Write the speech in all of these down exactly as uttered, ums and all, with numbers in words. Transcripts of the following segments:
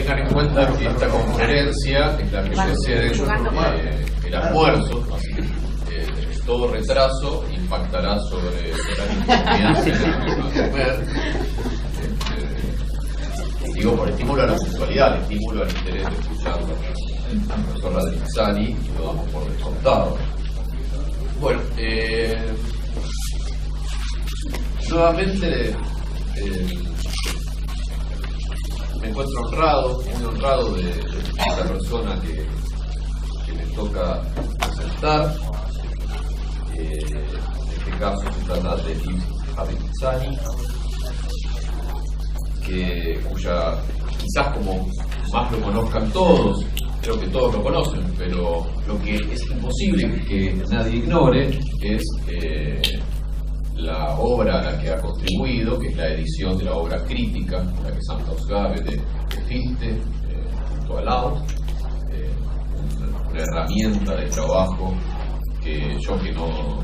tengan en cuenta que esta conferencia es la que precede eh, el almuerzo, así que eh, todo retraso impactará sobre la confianza de comer. Eh, digo, por estímulo a la sexualidad, el estímulo al interés de escuchar al profesor Radrizzani, y lo damos por descontado. Bueno, eh, nuevamente eh, me encuentro honrado, muy honrado de, de esta persona que, que me toca presentar. Eh, en este caso se trata de Yves Radrizzani, que cuya quizás como más lo conozcan todos, creo que todos lo conocen, pero lo que es imposible que nadie ignore es eh, la obra a la que ha contribuido, que es la edición de la obra crítica, la que Samtausgabe de, de Fichte, eh, junto a Laut, eh, una, una herramienta de trabajo que yo que no,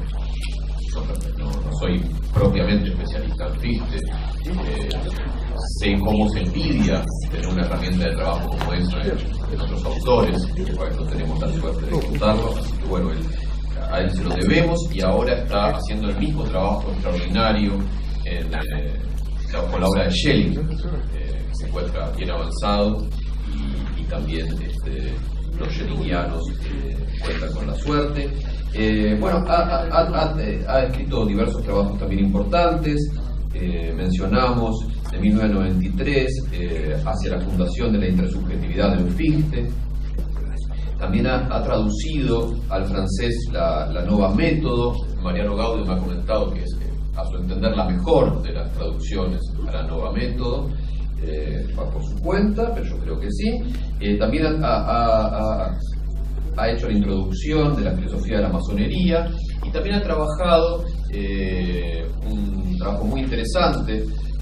no, no, no soy propiamente especialista en Fichte, eh, sé cómo se envidia tener una herramienta de trabajo como esa en, en otros autores, que no tenemos la suerte de contarlo, así que bueno, el, a él se lo debemos, y ahora está haciendo el mismo trabajo extraordinario en, eh, con la obra de Schelling, eh, que se encuentra bien avanzado, y, y también este, los schellingianos eh, cuentan con la suerte. Eh, bueno, ha, ha, ha, ha escrito diversos trabajos también importantes. Eh, mencionamos de mil novecientos noventa y tres eh, hacia la fundación de la intersubjetividad en Fichte. También ha, ha traducido al francés la, la Nova Método. Mariano Gaudio me ha comentado que es, eh, a su entender, la mejor de las traducciones a la Nova Método, eh, va por su cuenta, pero yo creo que sí. Eh, también ha, ha, ha, ha hecho la introducción de la filosofía de la masonería, y también ha trabajado eh, un trabajo muy interesante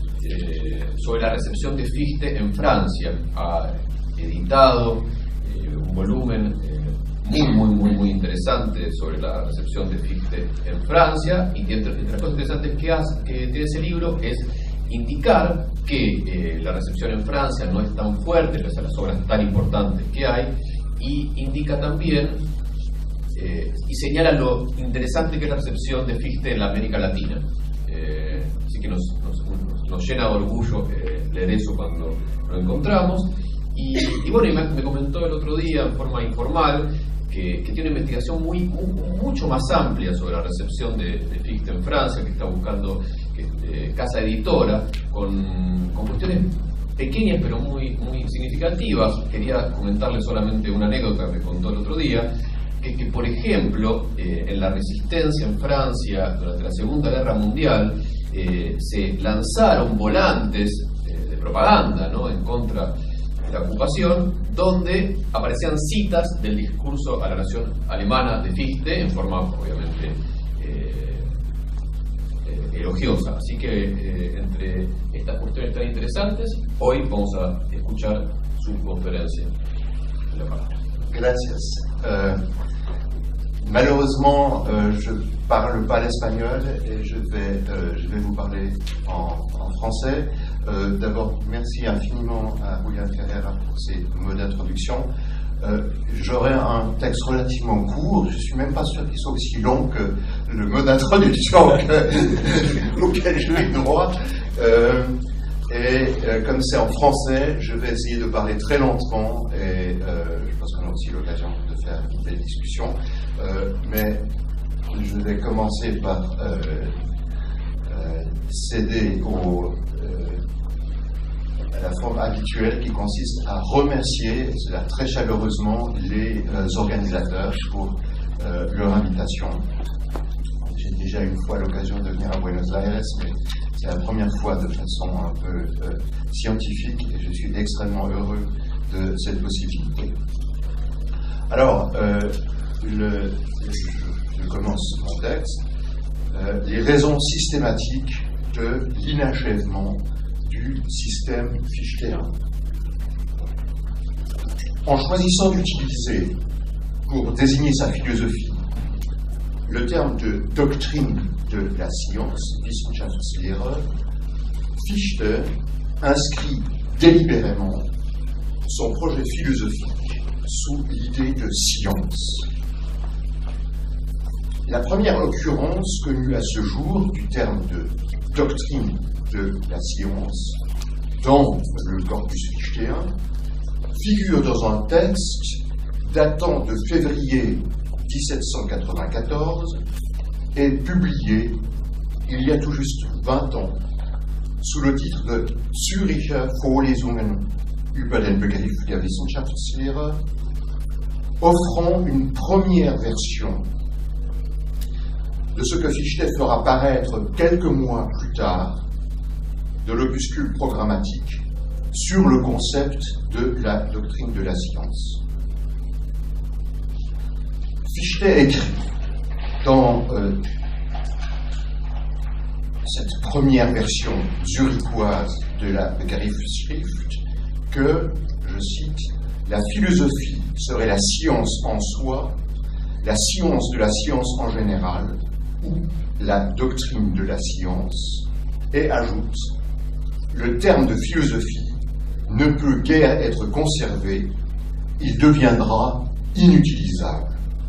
eh, sobre la recepción de Fichte en Francia. Ha editado un volumen eh, muy, muy, muy, muy interesante sobre la recepción de Fichte en Francia, y entre, entre las cosas interesantes que, hace, que tiene ese libro es indicar que eh, la recepción en Francia no es tan fuerte, pese a las obras tan importantes que hay, y indica también eh, y señala lo interesante que es la recepción de Fichte en la América Latina. Eh, así que nos, nos, nos llena de orgullo eh, leer eso cuando lo encontramos. Y, y bueno, y me, me comentó el otro día en forma informal que, que tiene una investigación muy, muy, mucho más amplia sobre la recepción de, de Fichte en Francia, que está buscando que, eh, casa editora, con, con cuestiones pequeñas pero muy, muy significativas. Quería comentarle solamente una anécdota que me contó el otro día, que, que por ejemplo, eh, en la resistencia en Francia durante la Segunda Guerra Mundial, eh, se lanzaron volantes eh, de propaganda, ¿no?, en contra la ocupación, donde aparecían citas del discurso a la nación alemana de Fichte en forma obviamente eh, eh, elogiosa. Así que eh, entre estas cuestiones tan interesantes, hoy vamos a escuchar su conferencia. La palabra. Gracias. Euh, malheureusement, euh, je parle pas l'espagnol et je vais, euh, je vais vous parler en, en français. Euh, D'abord, merci infiniment à Julián Ferreira pour ses mots d'introduction. Euh, J'aurai un texte relativement court, je suis même pas sûr qu'il soit aussi long que le mot d'introduction auquel j'ai eu droit. Euh, et euh, comme c'est en français, je vais essayer de parler très lentement, et euh, je pense qu'on a aussi l'occasion de faire une belle discussion. Euh, mais je vais commencer par euh, euh, céder au la forme habituelle qui consiste à remercier, et cela très chaleureusement, les euh, organisateurs pour euh, leur invitation. J'ai déjà une fois l'occasion de venir à Buenos Aires, mais c'est la première fois de façon un peu euh, scientifique, et je suis extrêmement heureux de cette possibilité. Alors, euh, le, je, je commence mon texte. Euh, les raisons systématiques de l'inachèvement du système fichtéen. En choisissant d'utiliser pour désigner sa philosophie le terme de doctrine de la science, Wissenschaftslehre, Fichte inscrit délibérément son projet philosophique sous l'idée de science. La première occurrence connue à ce jour du terme de doctrine de la science dans le corpus fichteien figure dans un texte datant de février mille sept cent quatre-vingt-quatorze et publié il y a tout juste vingt ans sous le titre de Züricher Vorlesungen über den Begriff der Wissenschaftslehre, offrant une première version de ce que Fichte fera paraître quelques mois plus tard de l'opuscule programmatique sur le concept de la doctrine de la science. Fichte écrit dans euh, cette première version zurichoise de la Begriffsschrift que, je cite, la philosophie serait la science en soi, la science de la science en général, ou la doctrine de la science, et ajoute, le terme de philosophie ne peut guère être conservé, il deviendra inutilisable.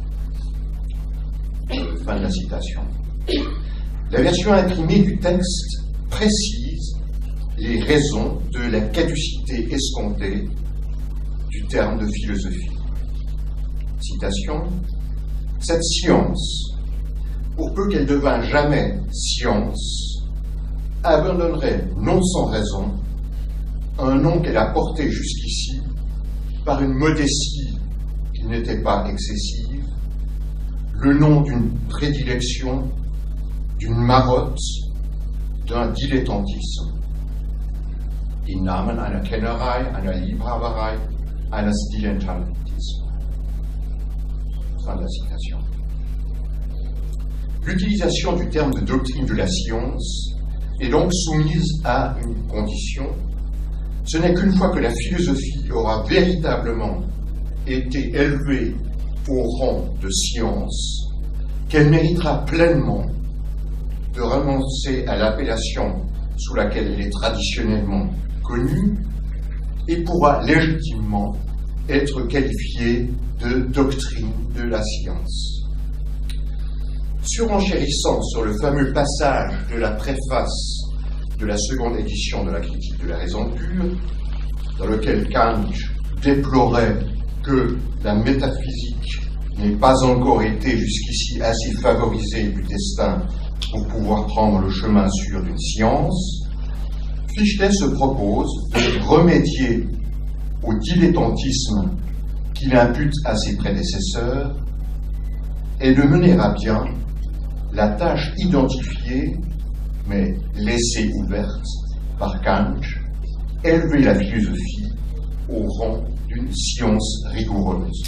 Fin de la citation. La version imprimée du texte précise les raisons de la caducité escomptée du terme de philosophie. Citation. Cette science, pour peu qu'elle devint jamais science, abandonnerait, non sans raison, un nom qu'elle a porté jusqu'ici par une modestie qui n'était pas excessive, le nom d'une prédilection, d'une marotte, d'un dilettantisme. Die Namen einer Kennerei, einer Liebhaberei, eines Dilettantismus. Fin de la citation. L'utilisation du terme de doctrine de la science est donc soumise à une condition. Ce n'est qu'une fois que la philosophie aura véritablement été élevée au rang de science qu'elle méritera pleinement de renoncer à l'appellation sous laquelle elle est traditionnellement connue et pourra légitimement être qualifiée de doctrine de la science. Surenchérissant sur le fameux passage de la préface de la seconde édition de la critique de la raison pure, dans lequel Kant déplorait que la métaphysique n'ait pas encore été jusqu'ici assez favorisée du destin pour pouvoir prendre le chemin sûr d'une science, Fichte se propose de remédier au dilettantisme qu'il impute à ses prédécesseurs et de mener à bien la tâche identifiée, mais laissée ouverte par Kant, élever la philosophie au rang d'une science rigoureuse.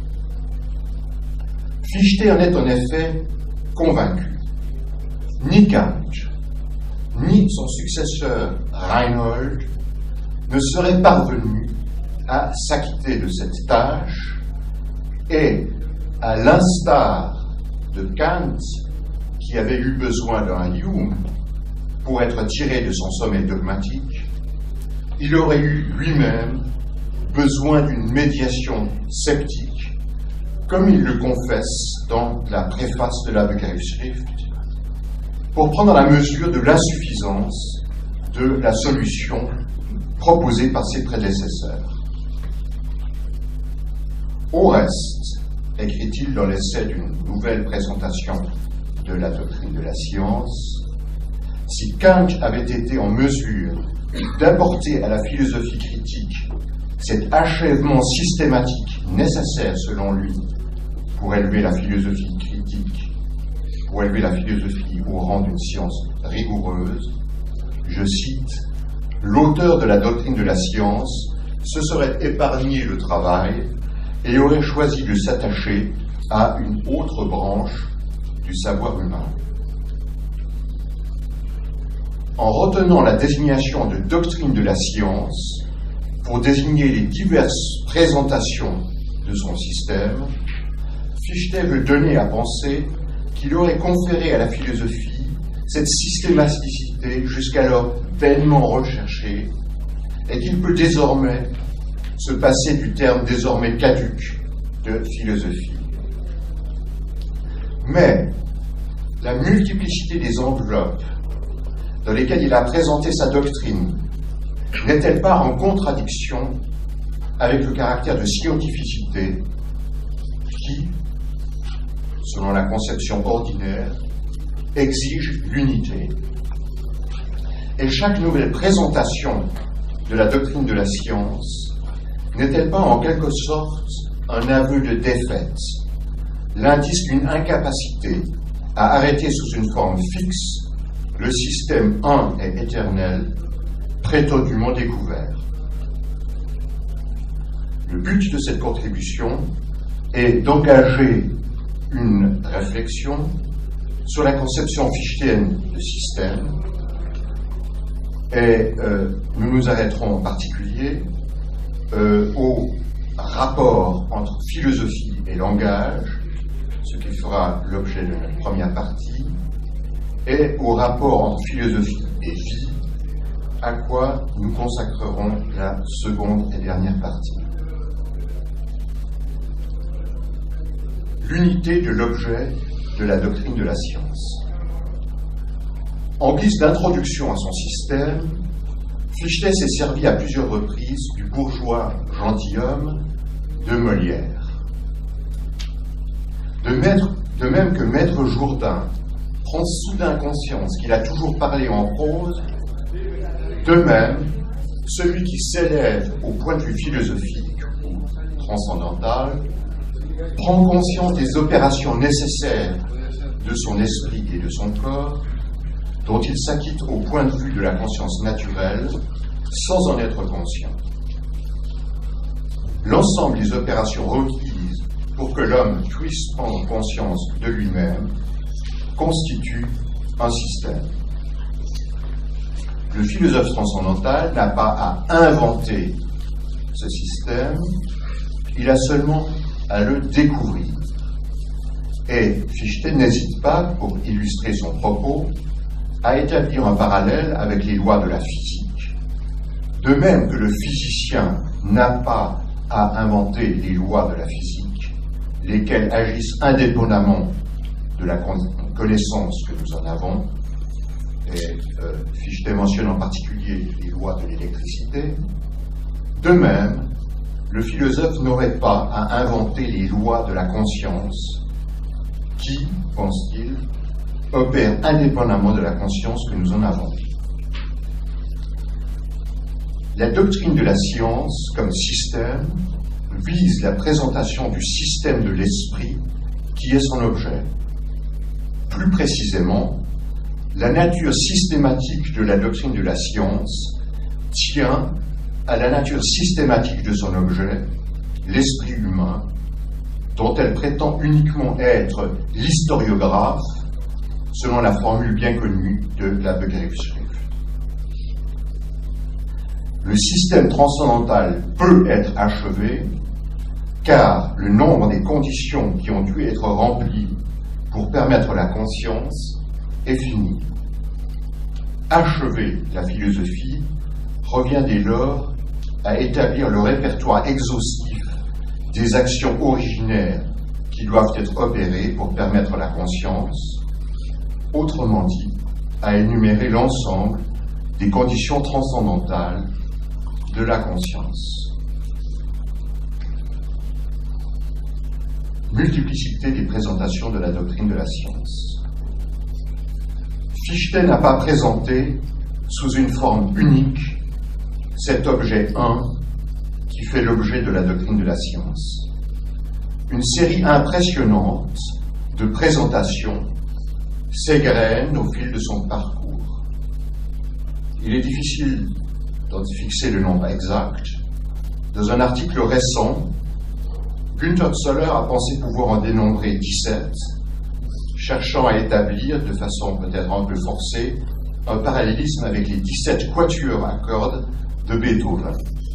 Fichte en est en effet convaincu. Ni Kant, ni son successeur Reinhold ne seraient parvenus à s'acquitter de cette tâche et, à l'instar de Kant, qui avait eu besoin d'un Hume pour être tiré de son sommet dogmatique, il aurait eu lui-même besoin d'une médiation sceptique, comme il le confesse dans la préface de la Begriffsschrift, pour prendre la mesure de l'insuffisance de la solution proposée par ses prédécesseurs. Au reste, écrit-il dans l'essai d'une nouvelle présentation de la doctrine de la science, si Kant avait été en mesure d'apporter à la philosophie critique cet achèvement systématique nécessaire selon lui pour élever la philosophie critique, pour élever la philosophie au rang d'une science rigoureuse, je cite, l'auteur de la doctrine de la science se serait épargné le travail et aurait choisi de s'attacher à une autre branche du savoir humain. En retenant la désignation de doctrine de la science pour désigner les diverses présentations de son système, Fichte veut donner à penser qu'il aurait conféré à la philosophie cette systématicité jusqu'alors vainement recherchée et qu'il peut désormais se passer du terme désormais caduc de philosophie. Mais la multiplicité des enveloppes dans lesquelles il a présenté sa doctrine n'est-elle pas en contradiction avec le caractère de scientificité qui, selon la conception ordinaire, exige l'unité? Et chaque nouvelle présentation de la doctrine de la science n'est-elle pas en quelque sorte un aveu de défaite, l'indice d'une incapacité à arrêter sous une forme fixe le système un et éternel, prétendument découvert? Le but de cette contribution est d'engager une réflexion sur la conception fichtéenne de système, et euh, nous nous arrêterons en particulier euh, au rapport entre philosophie et langage, ce qui fera l'objet de notre première partie, et au rapport entre philosophie et vie, à quoi nous consacrerons la seconde et dernière partie. L'unité de l'objet de la doctrine de la science. En guise d'introduction à son système, Fichte s'est servi à plusieurs reprises du bourgeois gentilhomme de Molière. De, maître, de même que Maître Jourdain prend soudain conscience qu'il a toujours parlé en prose, de même, celui qui s'élève au point de vue philosophique ou transcendantal prend conscience des opérations nécessaires de son esprit et de son corps, dont il s'acquitte au point de vue de la conscience naturelle, sans en être conscient. L'ensemble des opérations requises pour que l'homme puisse prendre conscience de lui-même constitue un système. Le philosophe transcendantal n'a pas à inventer ce système, il a seulement à le découvrir. Et Fichte n'hésite pas, pour illustrer son propos, à établir un parallèle avec les lois de la physique, de même que le physicien n'a pas à inventer les lois de la physique, lesquelles agissent indépendamment de la connaissance que nous en avons, et euh, Fichte mentionne en particulier les lois de l'électricité. De même, le philosophe n'aurait pas à inventer les lois de la conscience qui, pense-t-il, opèrent indépendamment de la conscience que nous en avons. La doctrine de la science, comme système, vise la présentation du système de l'esprit qui est son objet. Plus précisément, la nature systématique de la doctrine de la science tient à la nature systématique de son objet, l'esprit humain, dont elle prétend uniquement être l'historiographe, selon la formule bien connue de la Begriffsschrift. Le système transcendantal peut être achevé, car le nombre des conditions qui ont dû être remplies pour permettre la conscience est fini. Achever la philosophie revient dès lors à établir le répertoire exhaustif des actions originaires qui doivent être opérées pour permettre la conscience, autrement dit, à énumérer l'ensemble des conditions transcendantales de la conscience. Multiplicité des présentations de la doctrine de la science. Fichte n'a pas présenté sous une forme unique cet objet un qui fait l'objet de la doctrine de la science. Une série impressionnante de présentations s'égrène au fil de son parcours. Il est difficile d'en fixer le nombre exact. Dans un article récent, Günther Zoller a pensé pouvoir en dénombrer dix-sept, cherchant à établir, de façon peut-être un peu forcée, un parallélisme avec les dix-sept quatuors à cordes de Beethoven.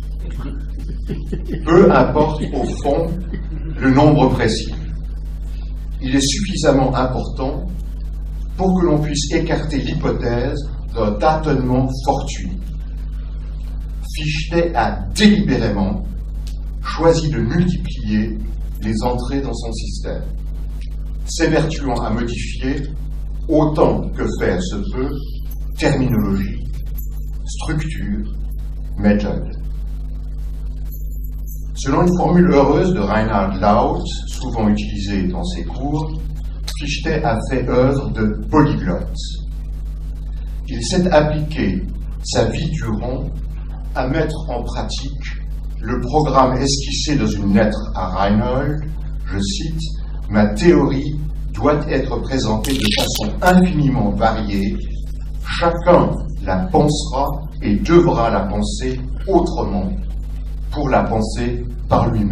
Peu importe au fond le nombre précis. Il est suffisamment important pour que l'on puisse écarter l'hypothèse d'un tâtonnement fortuit. Fichte a délibérément choisit de multiplier les entrées dans son système, s'évertuant à modifier, autant que faire se peut, terminologie, structure, méthode. Selon une formule heureuse de Reinhard Laut, souvent utilisée dans ses cours, Fichte a fait œuvre de polyglotte. Il s'est appliqué sa vie durant à mettre en pratique le programme esquissé dans une lettre à Reinhold, je cite, « Ma théorie doit être présentée de façon infiniment variée, chacun la pensera et devra la penser autrement pour la penser par lui-même. »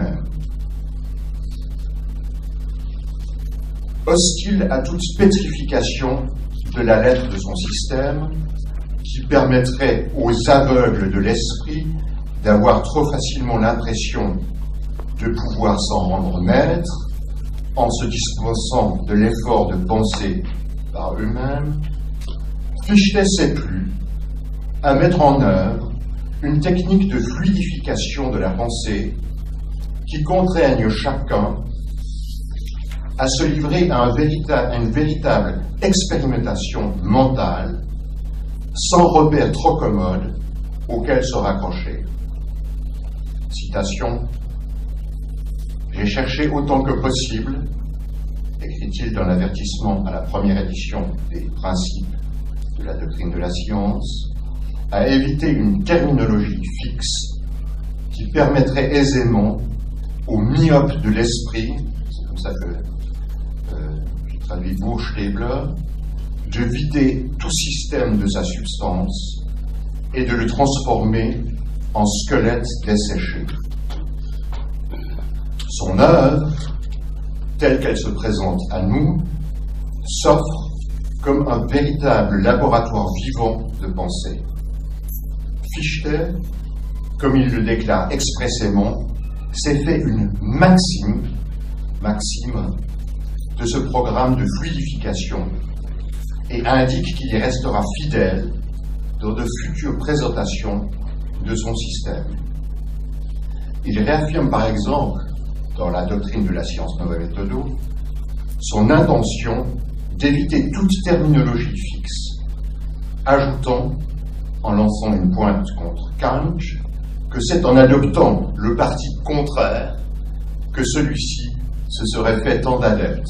Hostile à toute pétrification de la lettre de son système, qui permettrait aux aveugles de l'esprit d'avoir trop facilement l'impression de pouvoir s'en rendre maître en se dispensant de l'effort de penser par eux-mêmes, Fichte s'est plu à mettre en œuvre une technique de fluidification de la pensée qui contraigne chacun à se livrer à, un vérita- à une véritable expérimentation mentale sans repère trop commode auquel se raccrocher. Citation. « J'ai cherché autant que possible, écrit-il dans l'avertissement à la première édition des Principes de la doctrine de la science, à éviter une terminologie fixe qui permettrait aisément aux myopes de l'esprit, c'est comme ça que euh, je traduis Burschrebler, de vider tout système de sa substance et de le transformer en squelette desséché. Son œuvre, telle qu'elle se présente à nous, s'offre comme un véritable laboratoire vivant de pensée. Fichte, comme il le déclare expressément, s'est fait une maxime, maxime de ce programme de fluidification et indique qu'il y restera fidèle dans de futures présentations de son système. Il réaffirme par exemple, dans la doctrine de la science Nova Methodo, son intention d'éviter toute terminologie fixe, ajoutant, en lançant une pointe contre Kant, que c'est en adoptant le parti contraire que celui-ci se serait fait tant d'adeptes.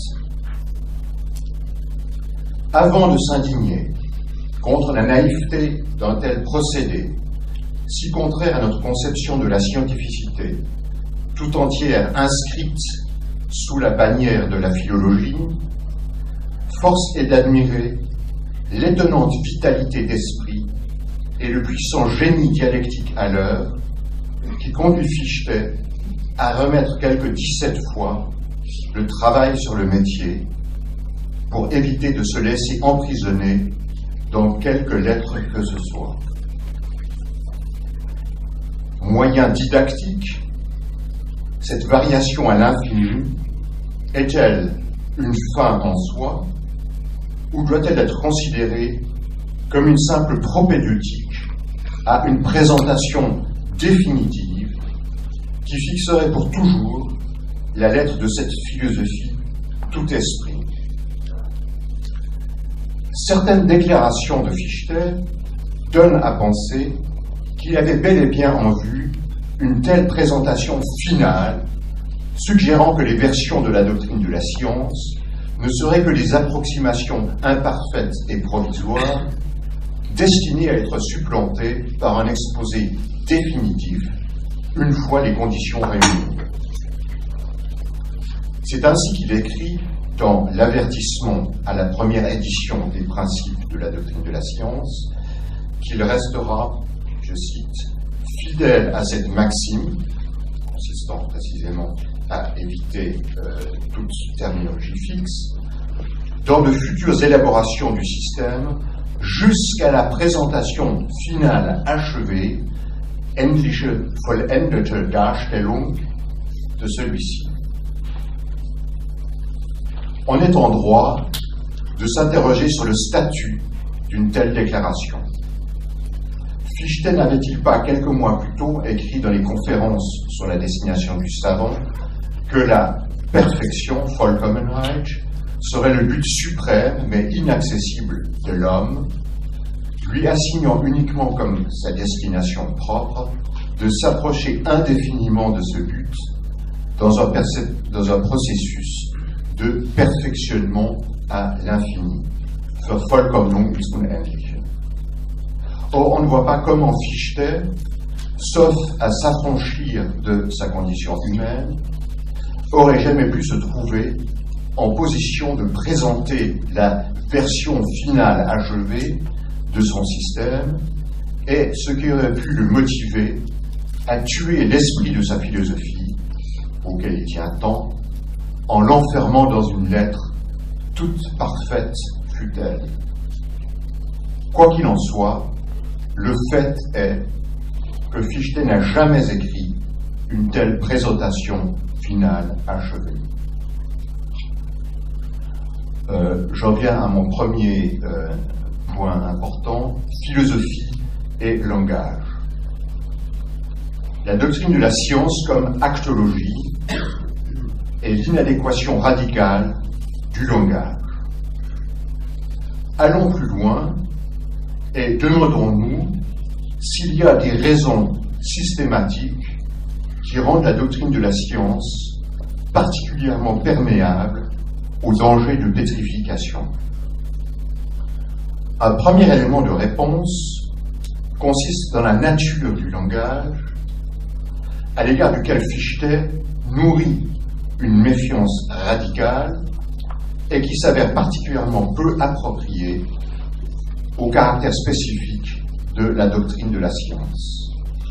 Avant de s'indigner contre la naïveté d'un tel procédé, si contraire à notre conception de la scientificité, tout entière inscrite sous la bannière de la philologie, force est d'admirer l'étonnante vitalité d'esprit et le puissant génie dialectique à l'œuvre qui conduit Fichte à remettre quelques dix-sept fois le travail sur le métier pour éviter de se laisser emprisonner dans quelque lettre que ce soit. Moyen didactique, cette variation à l'infini est-elle une fin en soi ou doit-elle être considérée comme une simple propédeutique à une présentation définitive qui fixerait pour toujours la lettre de cette philosophie tout esprit? Certaines déclarations de Fichte donnent à penser qu'il avait bel et bien en vue une telle présentation finale, suggérant que les versions de la doctrine de la science ne seraient que des approximations imparfaites et provisoires, destinées à être supplantées par un exposé définitif, une fois les conditions réunies. C'est ainsi qu'il écrit dans l'avertissement à la première édition des Principes de la doctrine de la science, qu'il restera, je cite, fidèle à cette maxime, consistant précisément à éviter euh, toute terminologie fixe, dans de futures élaborations du système, jusqu'à la présentation finale achevée, endliche vollendete Darstellung, de celui-ci. On est en droit de s'interroger sur le statut d'une telle déclaration. Fichte n'avait-il pas, quelques mois plus tôt, écrit dans les conférences sur la destination du savant que la perfection, Vollkommenheit, serait le but suprême mais inaccessible de l'homme, lui assignant uniquement comme sa destination propre de s'approcher indéfiniment de ce but dans un, dans un processus de perfectionnement à l'infini. Vervollkommnung ist unendlich. Or, on ne voit pas comment Fichte, sauf à s'affranchir de sa condition humaine, aurait jamais pu se trouver en position de présenter la version finale achevée de son système et ce qui aurait pu le motiver à tuer l'esprit de sa philosophie, auquel il tient tant, en l'enfermant dans une lettre toute parfaite fut-elle. Quoi qu'il en soit, le fait est que Fichte n'a jamais écrit une telle présentation finale achevée. Euh, j'en viens à mon premier euh, point important, philosophie et langage. La doctrine de la science comme actologie est l'inadéquation radicale du langage. Allons plus loin et demandons-nous s'il y a des raisons systématiques qui rendent la doctrine de la science particulièrement perméable aux dangers de pétrification. Un premier élément de réponse consiste dans la nature du langage, à l'égard duquel Fichte nourrit une méfiance radicale et qui s'avère particulièrement peu appropriée au caractère spécifique de la doctrine de la science.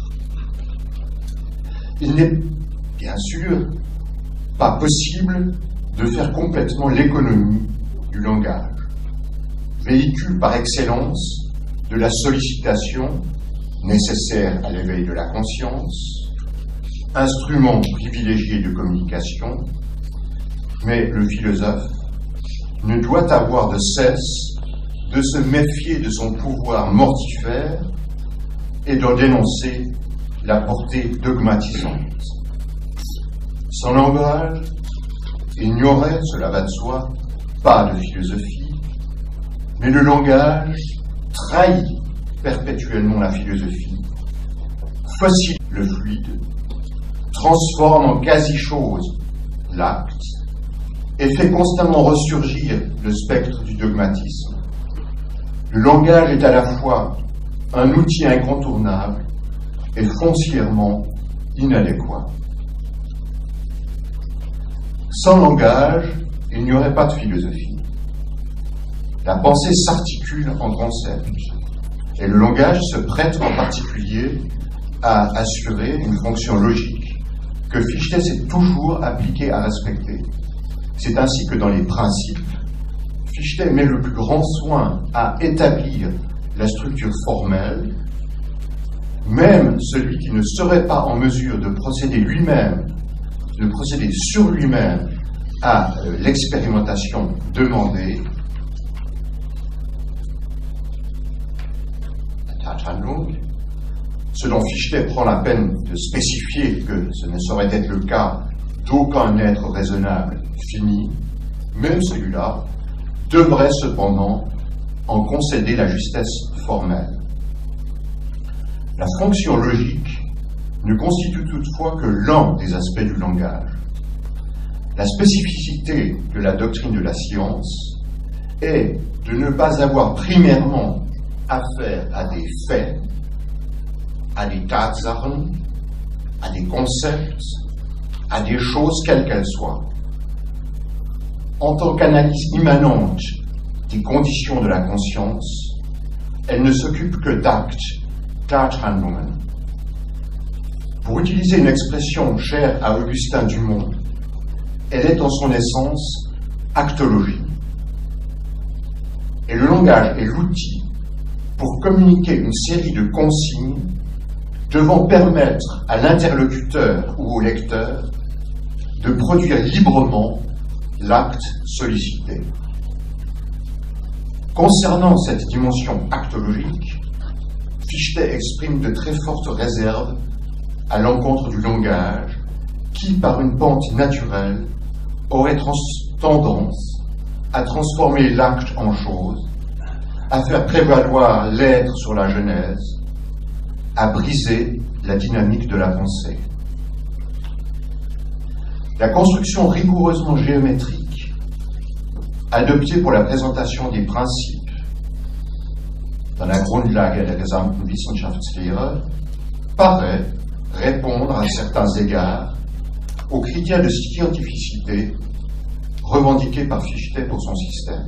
Il n'est bien sûr pas possible de faire complètement l'économie du langage, véhicule par excellence de la sollicitation nécessaire à l'éveil de la conscience, instrument privilégié de communication, mais le philosophe ne doit avoir de cesse de se méfier de son pouvoir mortifère et d'en dénoncer la portée dogmatisante. Sans langage, il n'y aurait, cela va de soi, pas de philosophie, mais le langage trahit perpétuellement la philosophie, fossile le fluide, transforme en quasi-chose l'acte et fait constamment ressurgir le spectre du dogmatisme. Le langage est à la fois un outil incontournable et foncièrement inadéquat. Sans langage, il n'y aurait pas de philosophie. La pensée s'articule en concepts, et le langage se prête en particulier à assurer une fonction logique que Fichte s'est toujours appliqué à respecter. C'est ainsi que dans les principes, Fichte met le plus grand soin à établir la structure formelle. Même celui qui ne serait pas en mesure de procéder lui-même, de procéder sur lui-même à euh, l'expérimentation demandée, ce dont Fichte prend la peine de spécifier que ce ne saurait être le cas d'aucun être raisonnable fini, même celui-là devrait cependant en concéder la justesse formelle. La fonction logique ne constitue toutefois que l'un des aspects du langage. La spécificité de la doctrine de la science est de ne pas avoir primairement affaire à des faits, à des Tatsachen, à des concepts, à des choses quelles qu'elles soient. En tant qu'analyse immanente des conditions de la conscience, elle ne s'occupe que d'actes, Tathandlungen. Pour utiliser une expression chère à Augustin Dumont, elle est en son essence actologie. Et le langage est l'outil pour communiquer une série de consignes devant permettre à l'interlocuteur ou au lecteur de produire librement l'acte sollicité. Concernant cette dimension actologique, Fichte exprime de très fortes réserves à l'encontre du langage qui, par une pente naturelle, aurait tendance à transformer l'acte en chose, à faire prévaloir l'être sur la genèse, à briser la dynamique de la pensée. La construction rigoureusement géométrique, adoptée pour la présentation des principes dans la Grundlage der gesamten Wissenschaftslehre, paraît répondre à certains égards aux critères de scientificité revendiqués par Fichte pour son système.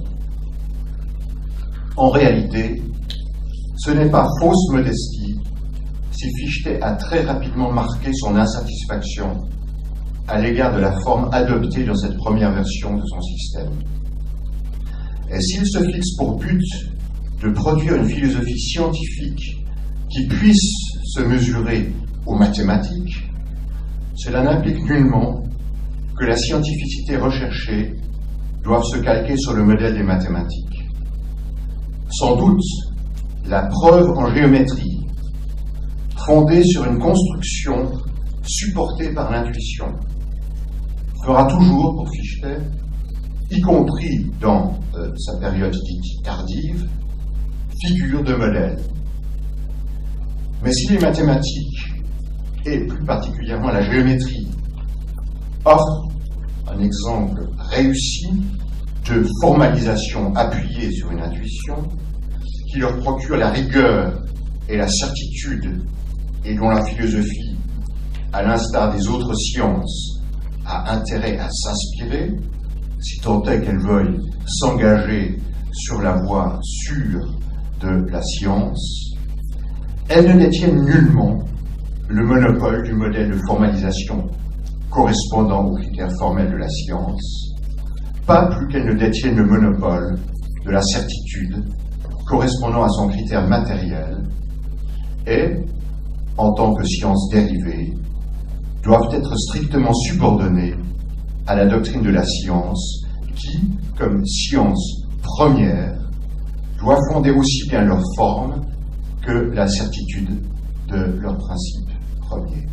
En réalité, ce n'est pas fausse modestie si Fichte a très rapidement marqué son insatisfaction à l'égard de la forme adoptée dans cette première version de son système. Et s'il se fixe pour but de produire une philosophie scientifique qui puisse se mesurer aux mathématiques, cela n'implique nullement que la scientificité recherchée doive se calquer sur le modèle des mathématiques. Sans doute, la preuve en géométrie, fondée sur une construction supportée par l'intuition, fera toujours pour Fichte, y compris dans euh, sa période dite tardive, figure de modèle. Mais si les mathématiques, et plus particulièrement la géométrie, offrent un exemple réussi de formalisation appuyée sur une intuition, qui leur procure la rigueur et la certitude, et dont la philosophie, à l'instar des autres sciences, a intérêt à s'inspirer, si tant est qu'elle veuille s'engager sur la voie sûre de la science, elles ne détiennent nullement le monopole du modèle de formalisation correspondant aux critères formels de la science, pas plus qu'elles ne détiennent le monopole de la certitude correspondant à son critère matériel, et, en tant que sciences dérivées, doivent être strictement subordonnées à la doctrine de la science qui, comme science première, doit fonder aussi bien leur forme que la certitude de leur principe premier.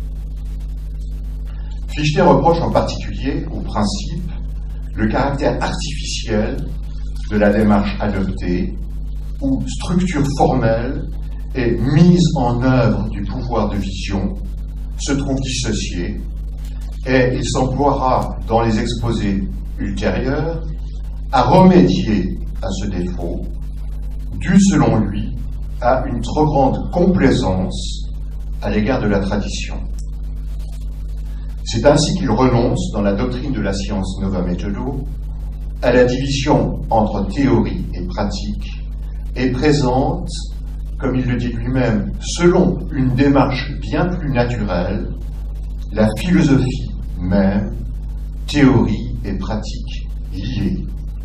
Fichte reproche en particulier au principe le caractère artificiel de la démarche adoptée, où structure formelle et mise en œuvre du pouvoir de vision se trouve dissociée, et il s'emploiera dans les exposés ultérieurs à remédier à ce défaut, dû selon lui à une trop grande complaisance à l'égard de la tradition. C'est ainsi qu'il renonce, dans la doctrine de la science Nova Methodo, à la division entre théorie et pratique, et présente, comme il le dit lui-même, selon une démarche bien plus naturelle, la philosophie même, théorie et pratique liées.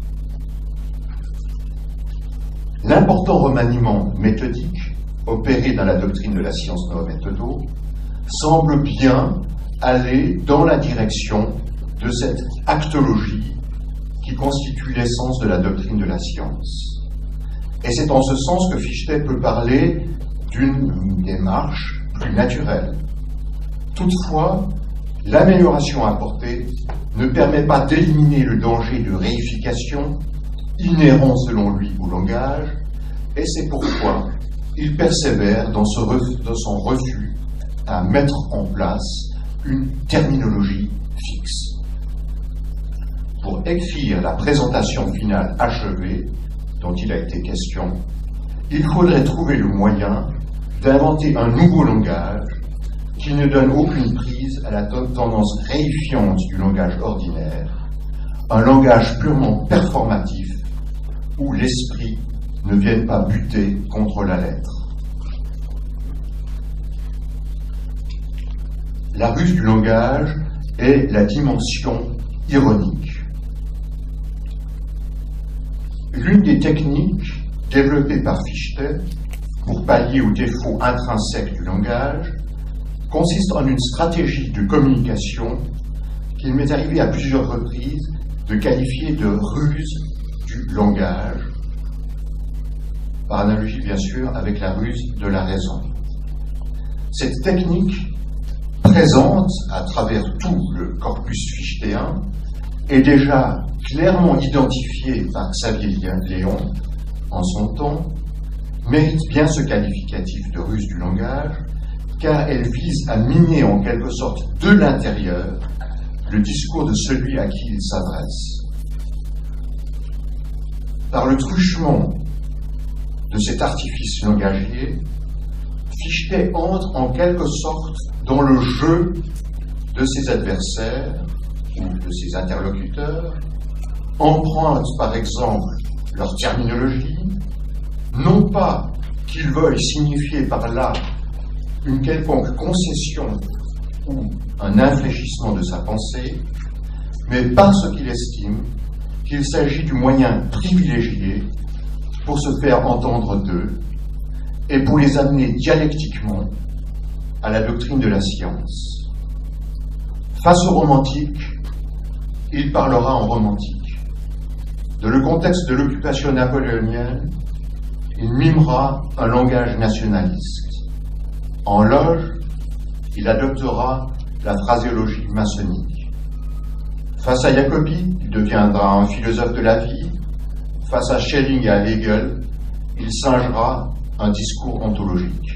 L'important remaniement méthodique opéré dans la doctrine de la science Nova Methodo semble bien aller dans la direction de cette actologie qui constitue l'essence de la doctrine de la science. Et c'est en ce sens que Fichte peut parler d'une démarche plus naturelle. Toutefois, l'amélioration apportée ne permet pas d'éliminer le danger de réification inhérent selon lui au langage, et c'est pourquoi il persévère dans, ce ref, dans son refus à mettre en place une terminologie fixe. Pour écrire la présentation finale achevée dont il a été question, il faudrait trouver le moyen d'inventer un nouveau langage qui ne donne aucune prise à la tendance réifiante du langage ordinaire, un langage purement performatif où l'esprit ne vienne pas buter contre la lettre. La ruse du langage est la dimension ironique. L'une des techniques développées par Fichte pour pallier aux défauts intrinsèques du langage consiste en une stratégie de communication qu'il m'est arrivé à plusieurs reprises de qualifier de ruse du langage, par analogie bien sûr avec la ruse de la raison. Cette technique, présente à travers tout le corpus fichtéen, est déjà clairement identifiée par Xavier Léon en son temps, mérite bien ce qualificatif de ruse du langage, car elle vise à miner en quelque sorte de l'intérieur le discours de celui à qui il s'adresse. Par le truchement de cet artifice langagier, Fichte entre en quelque sorte dans le jeu de ses adversaires ou de ses interlocuteurs, emprunte par exemple leur terminologie, non pas qu'il veuille signifier par là une quelconque concession ou un infléchissement de sa pensée, mais parce qu'il estime qu'il s'agit du moyen privilégié pour se faire entendre d'eux et pour les amener dialectiquement à la doctrine de la science. Face aux romantiques, il parlera en romantique. Dans le contexte de l'occupation napoléonienne, il mimera un langage nationaliste. En loge, il adoptera la phraséologie maçonnique. Face à Jacobi, il deviendra un philosophe de la vie. Face à Schelling et à Hegel, il singera un discours ontologique.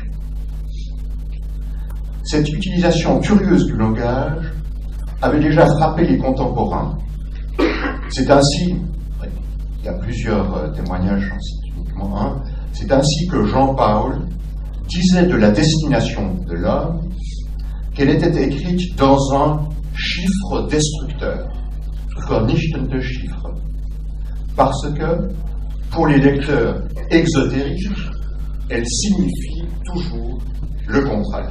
Cette utilisation curieuse du langage avait déjà frappé les contemporains. C'est ainsi, il y a plusieurs témoignages, j'en cite uniquement un, c'est ainsi que Jean-Paul disait de la destination de l'homme qu'elle était écrite dans un chiffre destructeur, vernichtende chiffre, parce que, pour les lecteurs exotériques, elle signifie toujours le contraire.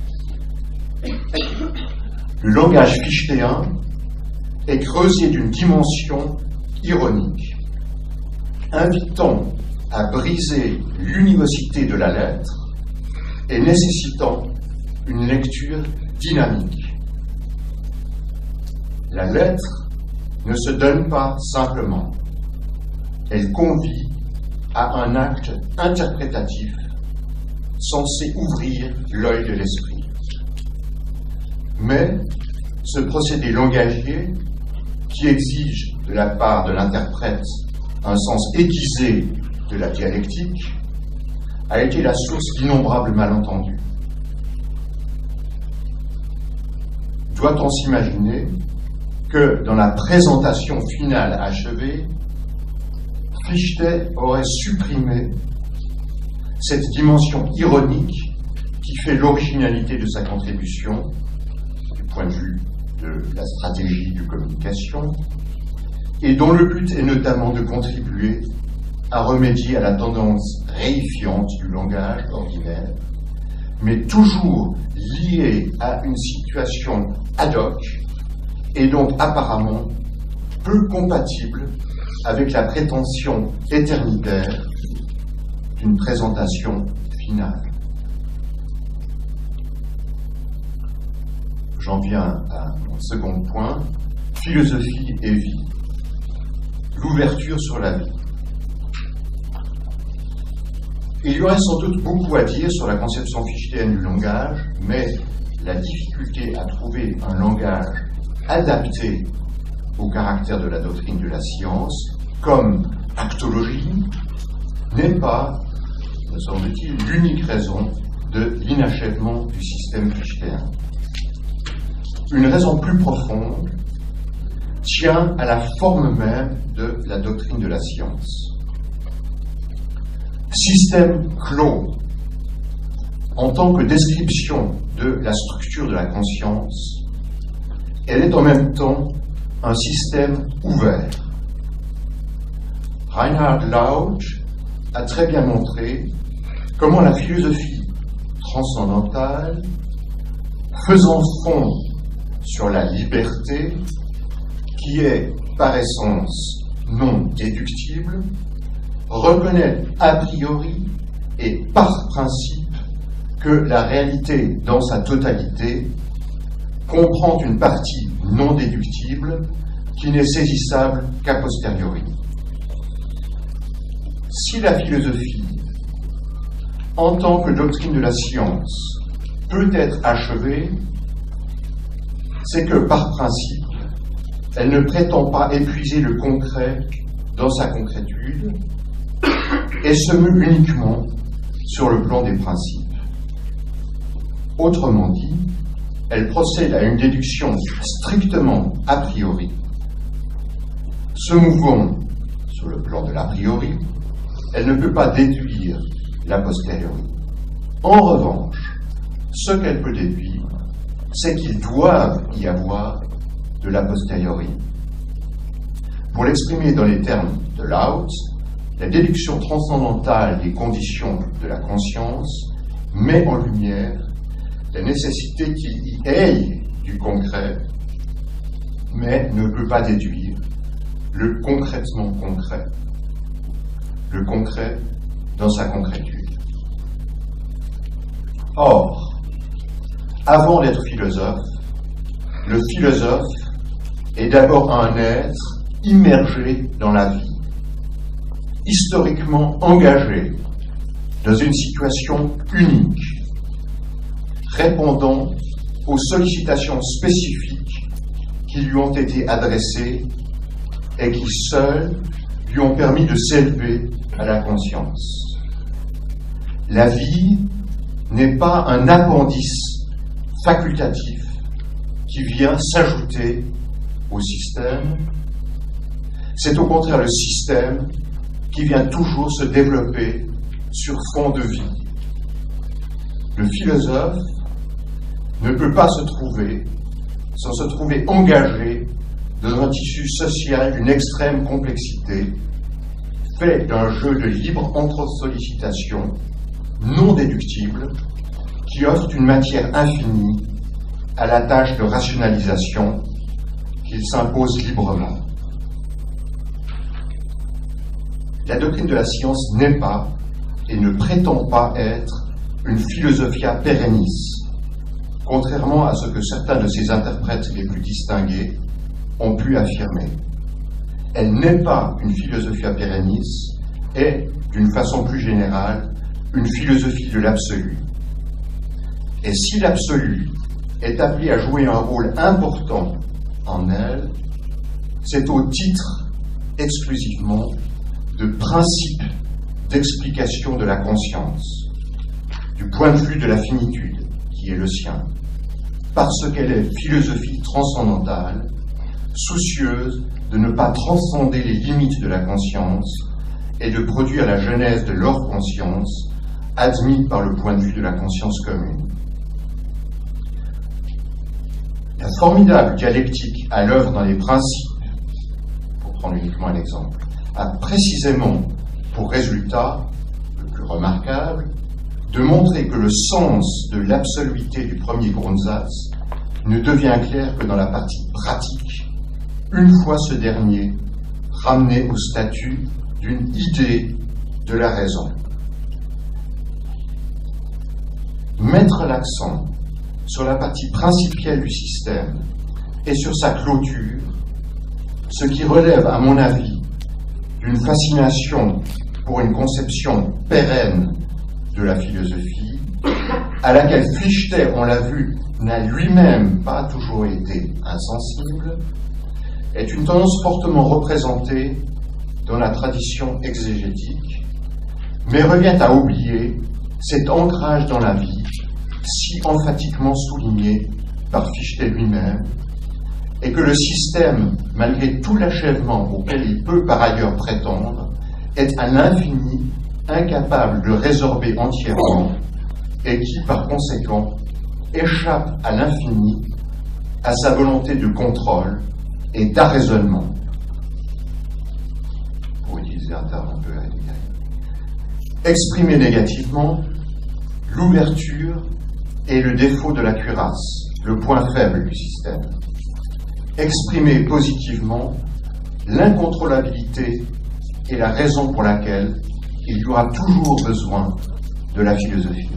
Le langage fichtéen est creusé d'une dimension ironique, invitant à briser l'univocité de la lettre et nécessitant une lecture dynamique. La lettre ne se donne pas simplement, elle convie à un acte interprétatif censé ouvrir l'œil de l'esprit. Mais ce procédé langagier, qui exige de la part de l'interprète un sens aiguisé de la dialectique, a été la source d'innombrables malentendus. Doit-on s'imaginer que dans la présentation finale achevée, Fichte aurait supprimé cette dimension ironique qui fait l'originalité de sa contribution du point de vue de la stratégie de communication et dont le but est notamment de contribuer à remédier à la tendance réifiante du langage ordinaire, mais toujours liée à une situation ad hoc et donc apparemment peu compatible avec la prétention éternitaire d'une présentation finale. J'en viens à mon second point, philosophie et vie. L'ouverture sur la vie. Il y aurait sans doute beaucoup à dire sur la conception fichtéenne du langage, mais la difficulté à trouver un langage adapté au caractère de la doctrine de la science, comme actologie, n'est pas, me semble-t-il, l'unique raison de l'inachèvement du système fichtéen. Une raison plus profonde tient à la forme même de la doctrine de la science. Système clos, en tant que description de la structure de la conscience, elle est en même temps un système ouvert. Reinhard Lauch a très bien montré comment la philosophie transcendantale, faisant fond sur la liberté, qui est par essence non déductible, reconnaît a priori et par principe que la réalité dans sa totalité comprend une partie non déductible qui n'est saisissable qu'a posteriori. Si la philosophie en tant que doctrine de la science, peut être achevée, c'est que, par principe, elle ne prétend pas épuiser le concret dans sa concrétude et se meut uniquement sur le plan des principes. Autrement dit, elle procède à une déduction strictement a priori. Se mouvant sur le plan de l'a priori, elle ne peut pas déduire l'a posteriori. En revanche, ce qu'elle peut déduire, c'est qu'il doit y avoir de l'a posteriori. Pour l'exprimer dans les termes de Laut, la déduction transcendantale des conditions de la conscience met en lumière la nécessité qu'il y ait du concret, mais ne peut pas déduire le concrètement concret, le concret dans sa concrétude. Or, avant d'être philosophe, le philosophe est d'abord un être immergé dans la vie, historiquement engagé dans une situation unique, répondant aux sollicitations spécifiques qui lui ont été adressées et qui seules lui ont permis de s'élever à la conscience. La vie n'est pas un appendice facultatif qui vient s'ajouter au système, c'est au contraire le système qui vient toujours se développer sur fond de vie. Le philosophe ne peut pas se trouver sans se trouver engagé dans un tissu social d'une extrême complexité, fait d'un jeu de libre entre-sollicitation non déductible qui offre une matière infinie à la tâche de rationalisation qu'il s'impose librement. La doctrine de la science n'est pas et ne prétend pas être une philosophia perennis, contrairement à ce que certains de ses interprètes les plus distingués ont pu affirmer. Elle n'est pas une philosophia perennis et, d'une façon plus générale, une philosophie de l'absolu. Et si l'absolu est appelé à jouer un rôle important en elle, c'est au titre exclusivement de principe d'explication de la conscience, du point de vue de la finitude qui est le sien, parce qu'elle est philosophie transcendantale, soucieuse de ne pas transcender les limites de la conscience et de produire la genèse de leur conscience, admise par le point de vue de la conscience commune. La formidable dialectique à l'œuvre dans les principes, pour prendre uniquement un exemple, a précisément pour résultat, le plus remarquable, de montrer que le sens de l'absoluité du premier Grundsatz ne devient clair que dans la partie pratique, une fois ce dernier ramené au statut d'une idée de la raison. Mettre l'accent sur la partie principielle du système et sur sa clôture, ce qui relève, à mon avis, d'une fascination pour une conception pérenne de la philosophie, à laquelle Fichte, on l'a vu, n'a lui-même pas toujours été insensible, est une tendance fortement représentée dans la tradition exégétique, mais revient à oublier cet ancrage dans la vie si emphatiquement souligné par Fichte lui-même, et que le système, malgré tout l'achèvement auquel il peut par ailleurs prétendre, est à l'infini incapable de résorber entièrement et qui, par conséquent, échappe à l'infini à sa volonté de contrôle et d'arraisonnement, pour utiliser un terme un peu Heideggerien. Exprimer négativement, l'ouverture est le défaut de la cuirasse, le point faible du système. Exprimer positivement, l'incontrôlabilité est la raison pour laquelle il y aura toujours besoin de la philosophie.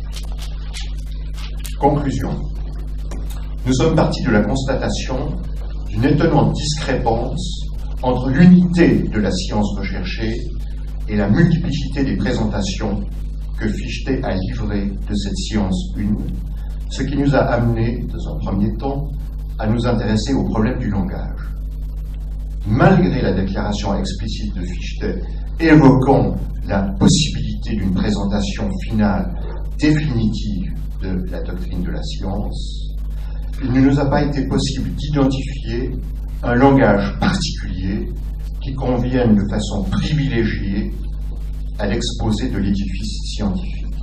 Conclusion. Nous sommes partis de la constatation d'une étonnante discrépance entre l'unité de la science recherchée et la multiplicité des présentations que Fichte a livré de cette science une, ce qui nous a amené, dans un premier temps, à nous intéresser au problème du langage. Malgré la déclaration explicite de Fichte évoquant la possibilité d'une présentation finale définitive de la doctrine de la science, il ne nous a pas été possible d'identifier un langage particulier qui convienne de façon privilégiée à l'exposé de l'édifice scientifique.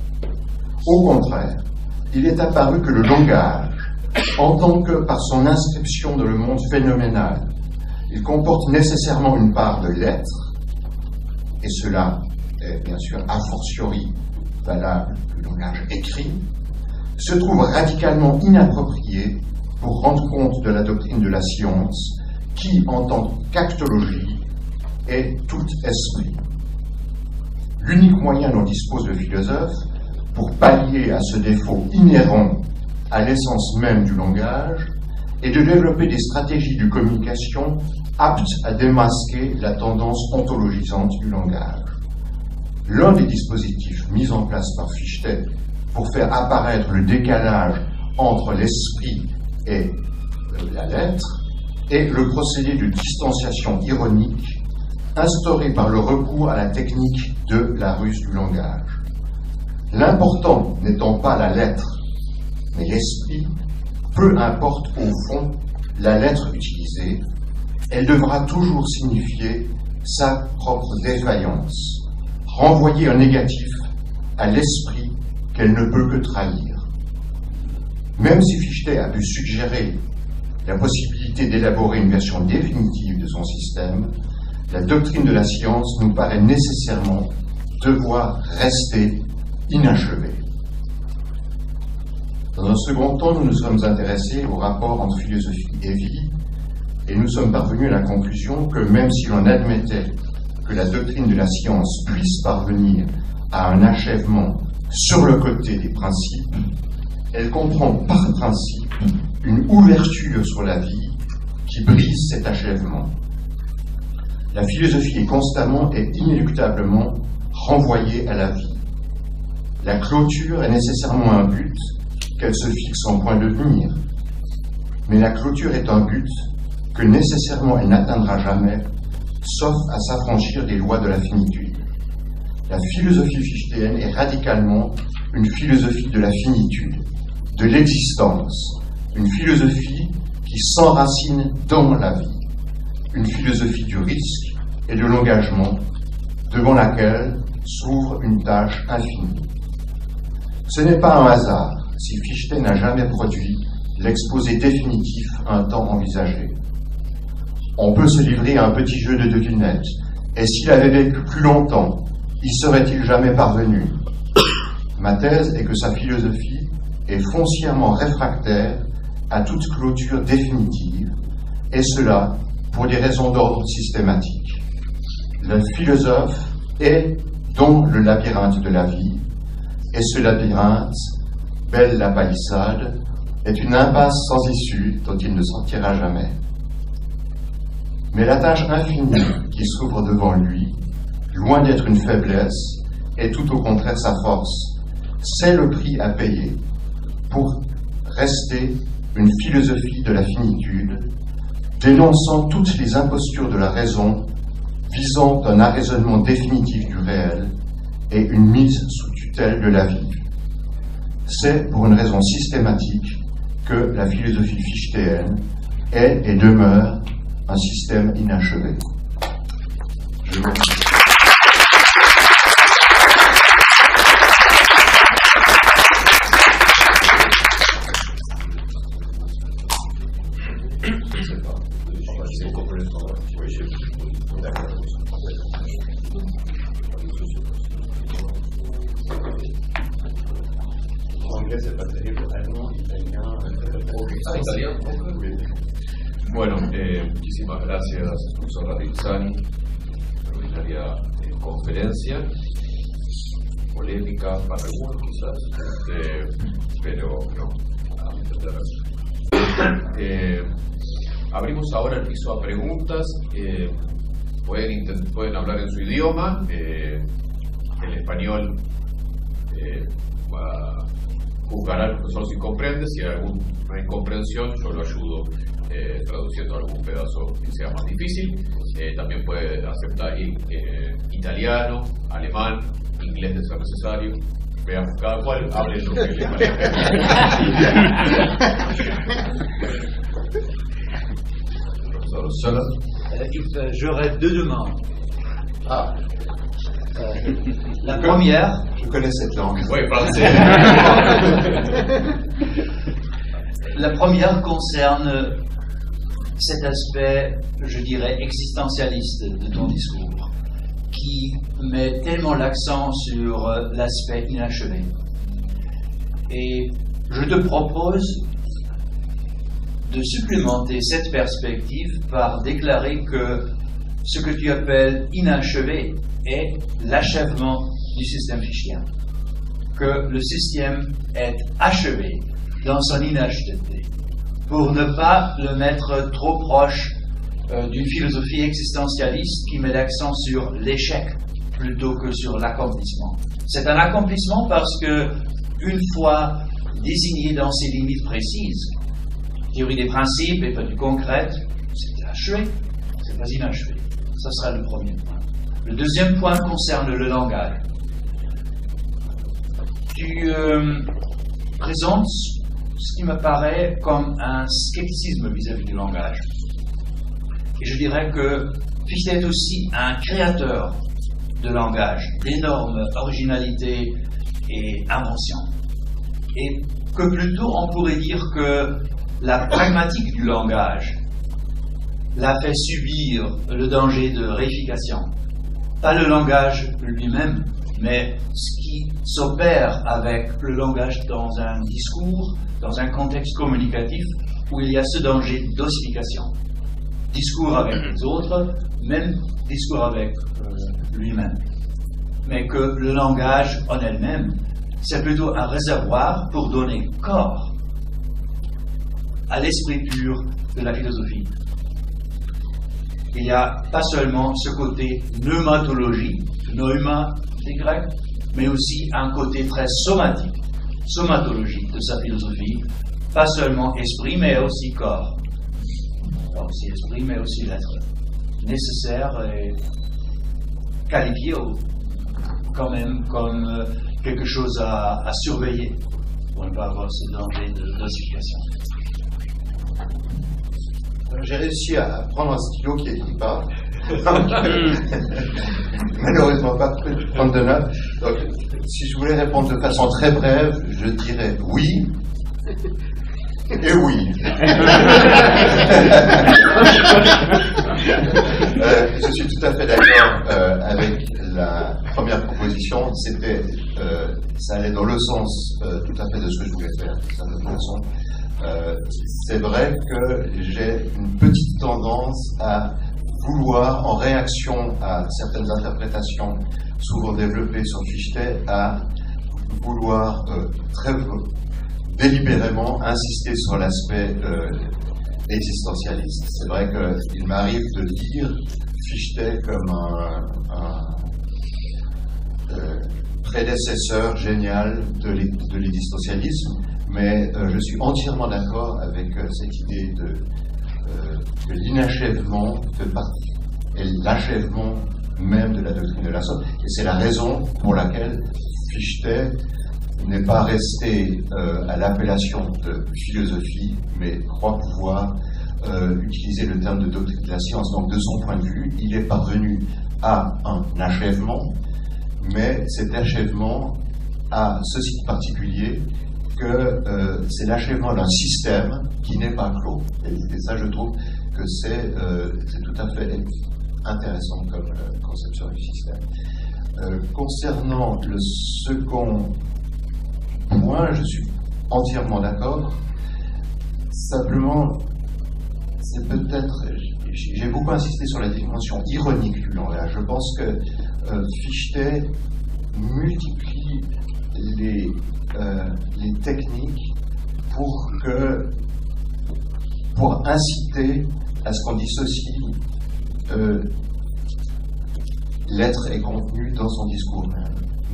Au contraire, il est apparu que le langage, en tant que par son inscription dans le monde phénoménal, il comporte nécessairement une part de l'être, et cela est bien sûr a fortiori valable pour le langage écrit, se trouve radicalement inapproprié pour rendre compte de la doctrine de la science qui, en tant qu'actologie, est tout esprit. L'unique moyen dont dispose le philosophe pour pallier à ce défaut inhérent à l'essence même du langage est de développer des stratégies de communication aptes à démasquer la tendance ontologisante du langage. L'un des dispositifs mis en place par Fichte pour faire apparaître le décalage entre l'esprit et la lettre est le procédé de distanciation ironique instauré par le recours à la technique de la ruse du langage. L'important n'étant pas la lettre, mais l'esprit, peu importe au fond la lettre utilisée, elle devra toujours signifier sa propre défaillance, renvoyer un négatif à l'esprit qu'elle ne peut que trahir. Même si Fichte a pu suggérer la possibilité d'élaborer une version définitive de son système, la doctrine de la science nous paraît nécessairement devoir rester inachevée. Dans un second temps, nous nous sommes intéressés au rapport entre philosophie et vie, et nous sommes parvenus à la conclusion que même si l'on admettait que la doctrine de la science puisse parvenir à un achèvement sur le côté des principes, elle comprend par principe une ouverture sur la vie qui brise cet achèvement. La philosophie est constamment et inéluctablement renvoyée à la vie. La clôture est nécessairement un but qu'elle se fixe en point de mire, mais la clôture est un but que nécessairement elle n'atteindra jamais, sauf à s'affranchir des lois de la finitude. La philosophie fichteenne est radicalement une philosophie de la finitude, de l'existence, une philosophie qui s'enracine dans la vie, une philosophie du risque et de l'engagement devant laquelle s'ouvre une tâche infinie. Ce n'est pas un hasard si Fichte n'a jamais produit l'exposé définitif un temps envisagé. On peut se livrer à un petit jeu de devinettes, et s'il avait vécu plus longtemps, y serait-il jamais parvenu? Ma thèse est que sa philosophie est foncièrement réfractaire à toute clôture définitive, et cela pour des raisons d'ordre systématique. Le philosophe est dans le labyrinthe de la vie, et ce labyrinthe, belle la palissade, est une impasse sans issue dont il ne sortira jamais. Mais la tâche infinie qui s'ouvre devant lui, loin d'être une faiblesse, est tout au contraire sa force. C'est le prix à payer pour rester une philosophie de la finitude, dénonçant toutes les impostures de la raison, visant un arraisonnement définitif du réel et une mise sous tutelle de la vie. C'est pour une raison systématique que la philosophie fichteenne est et demeure un système inachevé. Je vous remercie. Bueno, eh, muchísimas gracias, profesor Ratizzani, extraordinaria eh, conferencia, polémica para algunos quizás, eh, pero no, a mi entender. Eh, abrimos ahora el piso a preguntas, eh, pueden, pueden hablar en su idioma, eh, el español eh, va, juzgará al profesor si comprende. Si hay alguna incomprensión, yo lo ayudo eh, traduciendo algún pedazo que sea más difícil. Eh, también puede aceptar eh, italiano, alemán, inglés de ser necesario. Veamos, cada cual hable lo que le parezca. Profesor Sola. Euh, J'aurais deux demandes. Ah, Euh, la première, je connais cette langue. Oui, français. la première concerne cet aspect, je dirais, existentialiste de ton discours, qui met tellement l'accent sur euh, l'aspect inachevé. Et je te propose de supplémenter cette perspective par déclarer que ce que tu appelles inachevé est l'achèvement du système fichtien. Que le système est achevé dans son inachevé, pour ne pas le mettre trop proche euh, d'une philosophie existentialiste qui met l'accent sur l'échec plutôt que sur l'accomplissement. C'est un accomplissement parce que, une fois désigné dans ses limites précises, théorie des principes et pas du concret, c'est achevé, c'est pas inachevé. Ça sera le premier point. Le deuxième point concerne le langage. Tu euh, présentes ce qui me paraît comme un scepticisme vis-à-vis du langage. Et je dirais que Fichte est aussi un créateur de langage, d'énormes originalités et inventions. Et que plutôt on pourrait dire que la pragmatique du langage l'a fait subir le danger de réification. Pas le langage lui-même, mais ce qui s'opère avec le langage dans un discours, dans un contexte communicatif où il y a ce danger d'ossification. Discours avec les autres, même discours avec euh, lui-même. Mais que le langage en elle-même, c'est plutôt un réservoir pour donner corps à l'esprit pur de la philosophie. Il n'y a pas seulement ce côté pneumatologie, pneuma des Grecs, mais aussi un côté très somatique, somatologique de sa philosophie, pas seulement esprit, mais aussi corps. Pas aussi esprit, mais aussi l'être nécessaire et qualifié quand même comme euh, quelque chose à, à surveiller pour ne pas avoir ce danger de dosification. J'ai réussi à prendre un stylo qui n'écrit pas. Malheureusement pas de prendre de notes. Donc, si je voulais répondre de façon très brève, je dirais oui et oui. euh, je suis tout à fait d'accord euh, avec la première proposition. C'était, euh, ça allait dans le sens euh, tout à fait de ce que je voulais faire. De toute façon. Euh, c'est vrai que j'ai une petite tendance à vouloir, en réaction à certaines interprétations souvent développées sur Fichte, à vouloir euh, très délibérément insister sur l'aspect euh, existentialiste. C'est vrai qu'il m'arrive de lire Fichte comme un, un euh, prédécesseur génial de l'existentialisme. Mais euh, je suis entièrement d'accord avec euh, cette idée de, euh, que l'inachèvement fait partie, et l'achèvement même de la doctrine de la sorte. Et c'est la raison pour laquelle Fichte n'est pas resté euh, à l'appellation de philosophie, mais croit pouvoir euh, utiliser le terme de doctrine de la science. Donc de son point de vue, il est parvenu à un achèvement, mais cet achèvement a ceci de particulier que euh, c'est l'achèvement d'un système qui n'est pas clos. Et, et ça, je trouve que c'est euh, tout à fait intéressant comme euh, conception du système. Euh, concernant le second point, je suis entièrement d'accord. Simplement, c'est peut-être... J'ai beaucoup insisté sur la dimension ironique du langage. Je pense que euh, Fichte multiplie les... Euh, les techniques pour que pour inciter à ce qu'on dissocie euh, l'être et contenu dans son discours même.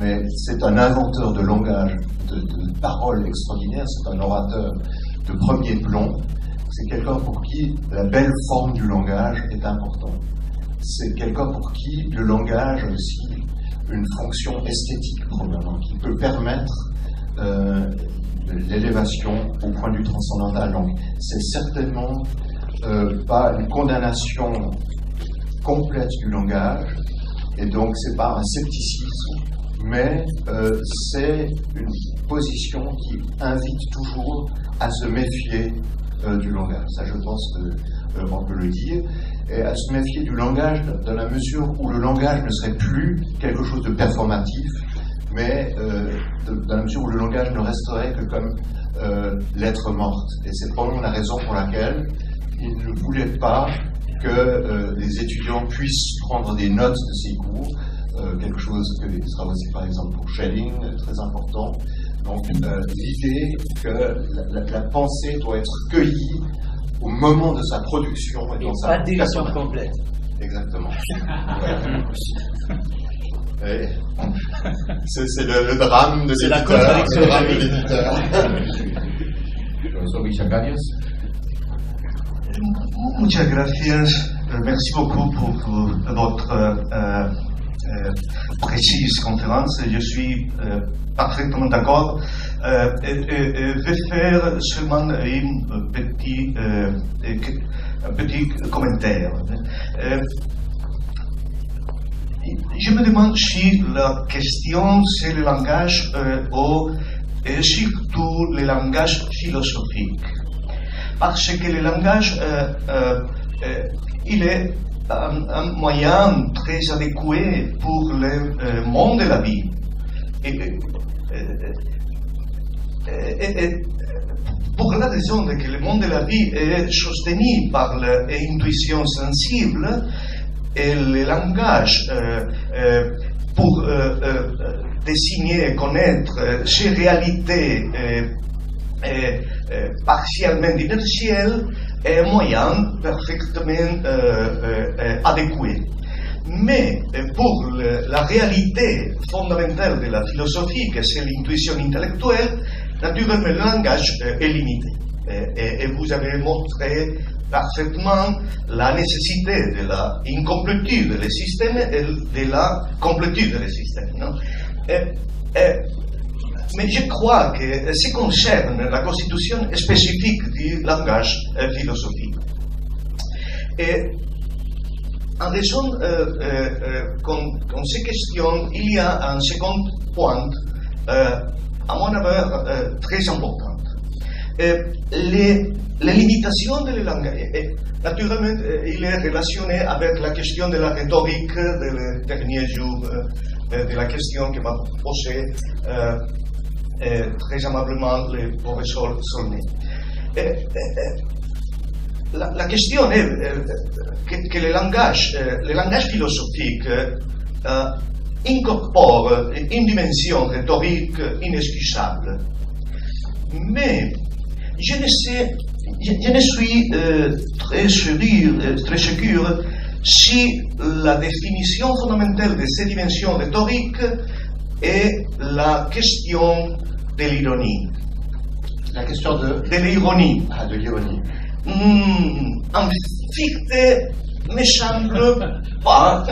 mais c'est un inventeur de langage, de, de paroles extraordinaires, c'est un orateur de premier plomb. C'est quelqu'un pour qui la belle forme du langage est importante. C'est quelqu'un pour qui le langage a aussi une fonction esthétique, probablement, qui peut permettre euh, l'élévation au point de vue transcendantal. Donc, c'est certainement euh, pas une condamnation complète du langage, et donc c'est pas un scepticisme, mais euh, c'est une position qui invite toujours à se méfier euh, du langage. Ça, je pense qu'on euh, peut le dire, et à se méfier du langage dans la mesure où le langage ne serait plus quelque chose de performatif, mais euh, de, dans la mesure où le langage ne resterait que comme euh, lettre morte. Et c'est probablement la raison pour laquelle il ne voulait pas que euh, les étudiants puissent prendre des notes de ces cours, euh, quelque chose que sera aussi par exemple pour Schelling, très important. Donc euh, l'idée que la, la, la pensée doit être cueillie au moment de sa production et, et dans sa direction complète. Exactement. c'est, c'est le, le drame de c'est l'éditeur. La le drame de l'éditeur. Professor Villacanias. Muchas gracias. Merci beaucoup pour, pour votre euh, euh, précise conférence. Je suis euh, parfaitement d'accord. Euh, et, et, et je vais faire seulement un petit, euh, un petit commentaire. Euh, je me demande si la question c'est le langage euh, ou et surtout le langage philosophique. Parce que le langage, euh, euh, euh, il est un, un moyen très adéquat pour le euh, monde de la vie. Et, et, et, et pour la raison que le monde de la vie est soutenu par l'intuition sensible, et le langage, euh, euh, pour euh, euh, désigner et connaître euh, ces réalités euh, euh, euh, partiellement inertielles, est un moyen parfaitement euh, euh, adéquat. Mais euh, pour le, la réalité fondamentale de la philosophie, que c'est l'intuition intellectuelle, naturellement le langage euh, est limité. Et, et vous avez montré parfaitement la nécessité de la incomplétude des systèmes et de la complétude des systèmes. Non? Et, et, mais je crois que ce qui concerne la constitution spécifique du langage euh, philosophique. Et en raison euh, euh, con, con ces questions, il y a un second point, euh, à mon avis, euh, très important. Euh, les, les limitations de la langage, et, naturellement, euh, il est relationné avec la question de la rhétorique des derniers jours, euh, de la question que m'a posée euh, euh, très aimablement le professeur Solnay. Euh, euh, la, la question est euh, que, que le langage, euh, le langage philosophique euh, incorpore une dimension rhétorique inexcusable. Mais je ne sais, je, je ne suis euh, très sûr, euh, très sûr si la définition fondamentale de ces dimensions rhétoriques est la question de l'ironie. La question de De l'ironie. Ah, de l'ironie. Mmh, en fait, me semble pas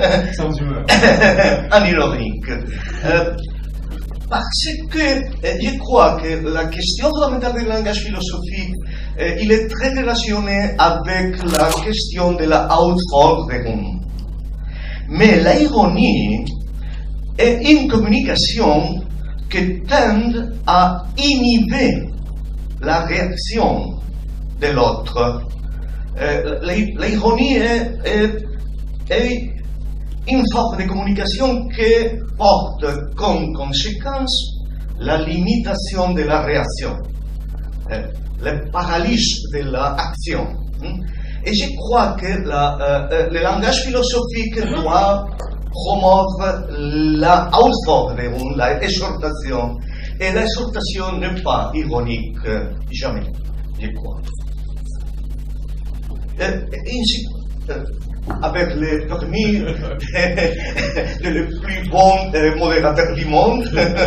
en ironique. Euh, Parce que euh, je crois que la question fondamentale du langage philosophique, euh, il est très relationné avec la question de la Aufforderung. Mais l'ironie est une communication qui tend à inhiber la réaction de l'autre. Euh, l'ironie est, est, est une forme de communication qui porte comme conséquence la limitation de la réaction, euh, le paralyse de l'action. Et je crois que la, euh, le langage philosophique doit promouvoir la Aufforderung, la exhortation. Et l'exhortation n'est pas ironique, euh, jamais, je crois. Euh, ainsi, euh, avec le permis de, de le plus bon euh, modérateur du monde.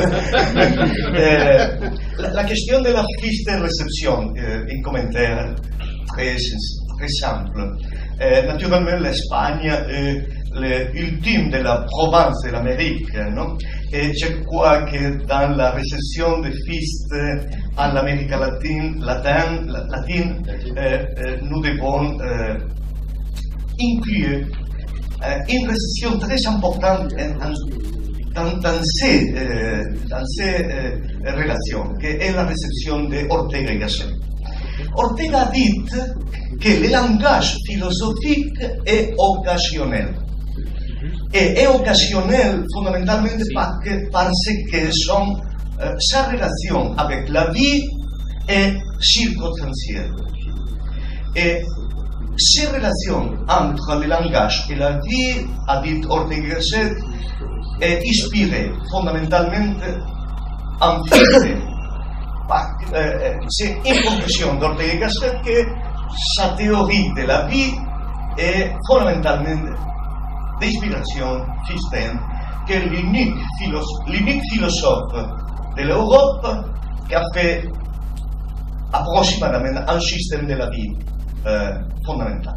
euh, la, la question de la fiche de réception, euh, un commentaire très, très simple. Euh, naturellement, l'Espagne est l'ultime de la province de l'Amérique, non? Et je crois que dans la réception de fiches en Amérique latine, latine, latine euh, euh, nous devons euh, inclure euh, une réception très importante en, en, dans, dans ces, euh, dans ces euh, relations, qui est la réception d'Ortega y Gasset. Ortega a dit que le langage philosophique est occasionnel. Et est occasionnel fondamentalement parce que son, euh, sa relation avec la vie est circonstancielle. Et ces relations entre le langage et la vie, a dit Ortega y Gasset, est inspirée fondamentalement en fait. Euh, c'est une conclusion d'Ortega y Gasset que sa théorie de la vie est fondamentalement d'inspiration Fichte, qui est l'unique philosophe, philosophe de l'Europe qui a fait approximativement un système de la vie euh, fondamental.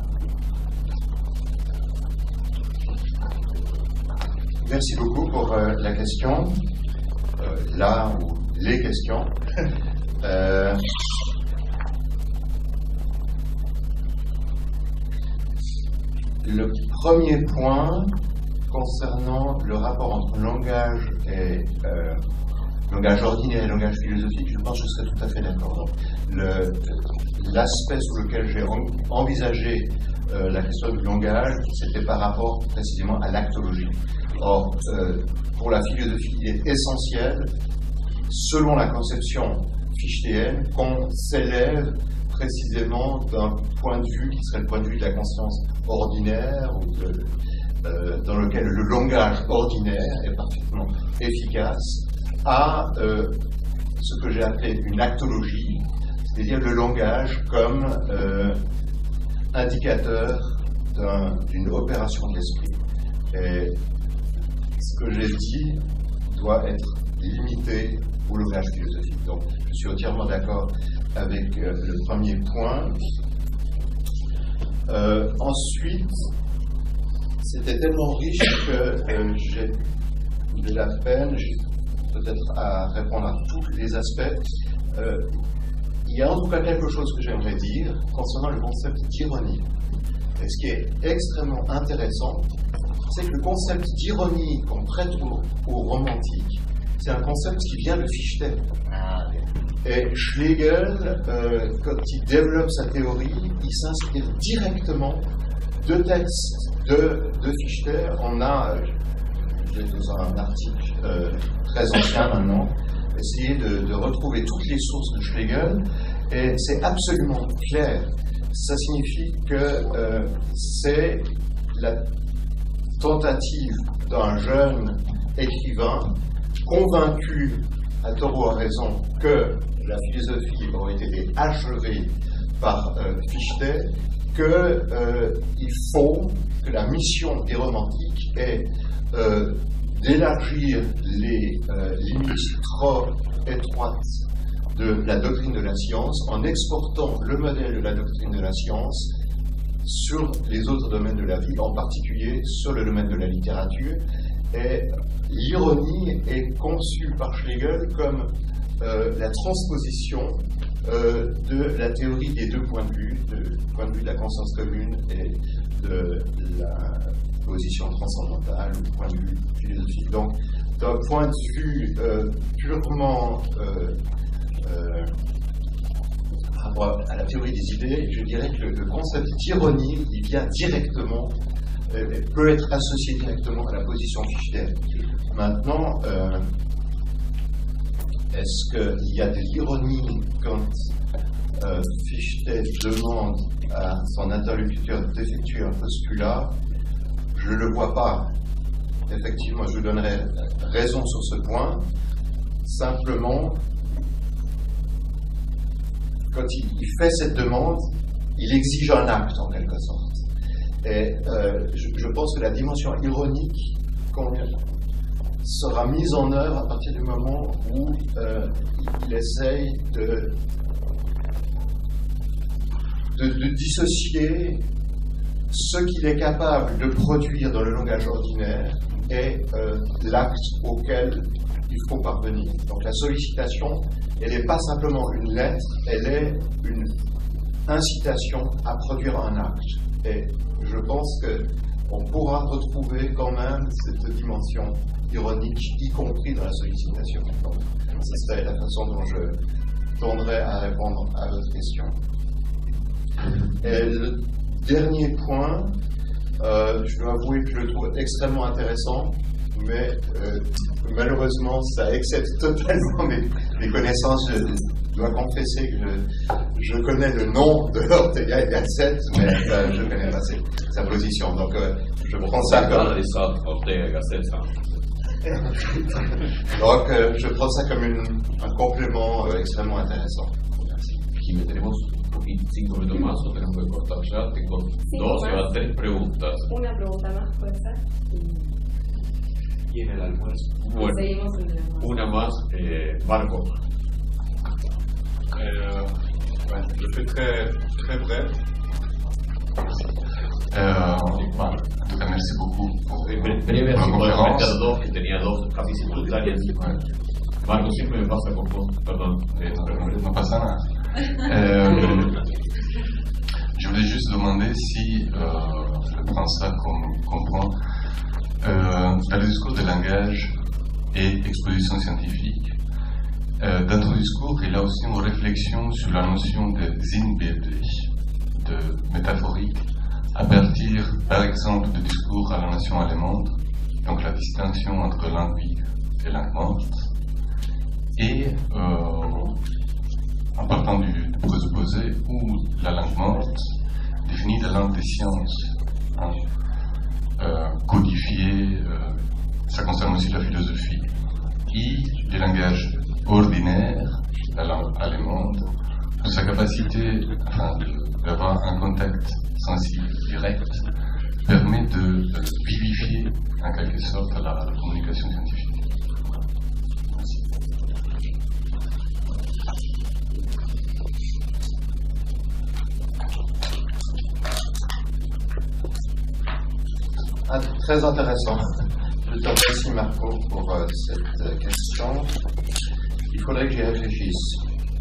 Merci beaucoup pour euh, la question, euh, là ou les questions. euh, Le premier point concernant le rapport entre langage et euh, langage ordinaire et langage philosophique, je pense que je serais tout à fait d'accord. L'aspect sur lequel j'ai envisagé euh, la question du langage, c'était par rapport précisément à l'actologie. Or, euh, pour la philosophie, il est essentiel, selon la conception fichtéenne, qu'on s'élève précisément d'un point de vue qui serait le point de vue de la conscience ordinaire, ou de, euh, dans lequel le langage ordinaire est parfaitement efficace, à euh, ce que j'ai appelé une actologie, c'est-à-dire le langage comme euh, indicateur d'une opération de l'esprit. Et ce que j'ai dit doit être limité au langage philosophique. Donc, je suis entièrement d'accord avec euh, le premier point. Euh, ensuite, c'était tellement riche que euh, j'ai de la peine, peut-être à répondre à tous les aspects. Euh, il y a en tout cas quelque chose que j'aimerais dire concernant le concept d'ironie. Et ce qui est extrêmement intéressant, c'est que le concept d'ironie qu'on prête au, au romantique, c'est un concept qui vient de Fichte. Et Schlegel, euh, quand il développe sa théorie, il s'inspire directement de textes de, de Fichte. On a, j'ai dans un article euh, très ancien maintenant, essayé de, de retrouver toutes les sources de Schlegel, et c'est absolument clair. Ça signifie que euh, c'est la tentative d'un jeune écrivain convaincu, à tort ou à raison, que la philosophie aurait été achevée par euh, Fichte, qu'il euh, faut que la mission des romantiques est euh, d'élargir les euh, limites trop étroites de la doctrine de la science en exportant le modèle de la doctrine de la science sur les autres domaines de la vie, en particulier sur le domaine de la littérature. Et l'ironie est conçue par Schlegel comme euh, la transposition euh, de la théorie des deux points de vue, du point de vue de la conscience commune et de la position transcendantale, ou du point de vue philosophique. Donc, d'un point de vue euh, purement euh, euh, par rapport à la théorie des idées, je dirais que le, le concept d'ironie, il vient directement, euh, peut être associé directement à la position fichtéenne. Maintenant, euh, est-ce qu'il y a de l'ironie quand euh, Fichte demande à son interlocuteur d'effectuer un postulat? Je ne le vois pas. Effectivement, je vous donnerai raison sur ce point. Simplement, quand il, il fait cette demande, il exige un acte en quelque sorte. Et euh, je, je pense que la dimension ironique sera mise en œuvre à partir du moment où euh, il essaye de, de, de dissocier ce qu'il est capable de produire dans le langage ordinaire et euh, l'acte auquel il faut parvenir. Donc la sollicitation, elle n'est pas simplement une lettre, elle est une incitation à produire un acte. Et je pense qu'on pourra retrouver quand même cette dimension ironique, y compris dans la sollicitation. Donc, ce serait la façon dont je tendrais à répondre à votre question. Et le dernier point, euh, je dois avouer que je le trouve extrêmement intéressant, mais euh, malheureusement, ça excède totalement mes, mes connaissances. Je dois confesser que je, je connais le nom de Ortega y Gasset, mais euh, je ne connais pas sa, sa position. Donc, euh, je prends ça comme... Ortega y Gasset, ça. Donc, euh, je prends ça comme une, un complément euh, extrêmement intéressant. Merci. Aquí tenemos cinco minutos más o tenemos que cortar ya. Tengo sí, dos más. y va tres preguntas. Una pregunta más, puede ser. Y en el almuerzo. Bueno, seguimos en el almuerzo. Una más, eh, Marco. Euh, ouais, je fais très, très bref. Euh, bah, en tout cas, merci beaucoup pour, Eh, pour bre- Breve, la así puedo conférence. meter dos, que tenía dos casi simultáneas. Ouais. Marco, siempre me pasa con vos, perdón. Eh, No, no pasa nada. Euh, je voulais juste demander si, euh, je prends ça comme, comme point, euh, dans le discours de langage et exposition scientifique, euh, dans ton discours, il y a aussi une réflexion sur la notion de Sinnbildlich, de métaphorique, à partir, par exemple, du discours à la nation allemande, donc la distinction entre langue vive et langue morte, et euh, en partant du présupposé où la langue morte définit la langue des sciences, hein, euh, codifiée, euh, ça concerne aussi la philosophie, et les langages ordinaires, la langue allemande, pour sa capacité enfin, d'avoir un contact sensible direct, permet de euh, vivifier en quelque sorte la, la communication scientifique. Ah, très intéressant. Je te remercie, Marco, pour euh, cette euh, question. Il faudrait que j'y réfléchisse.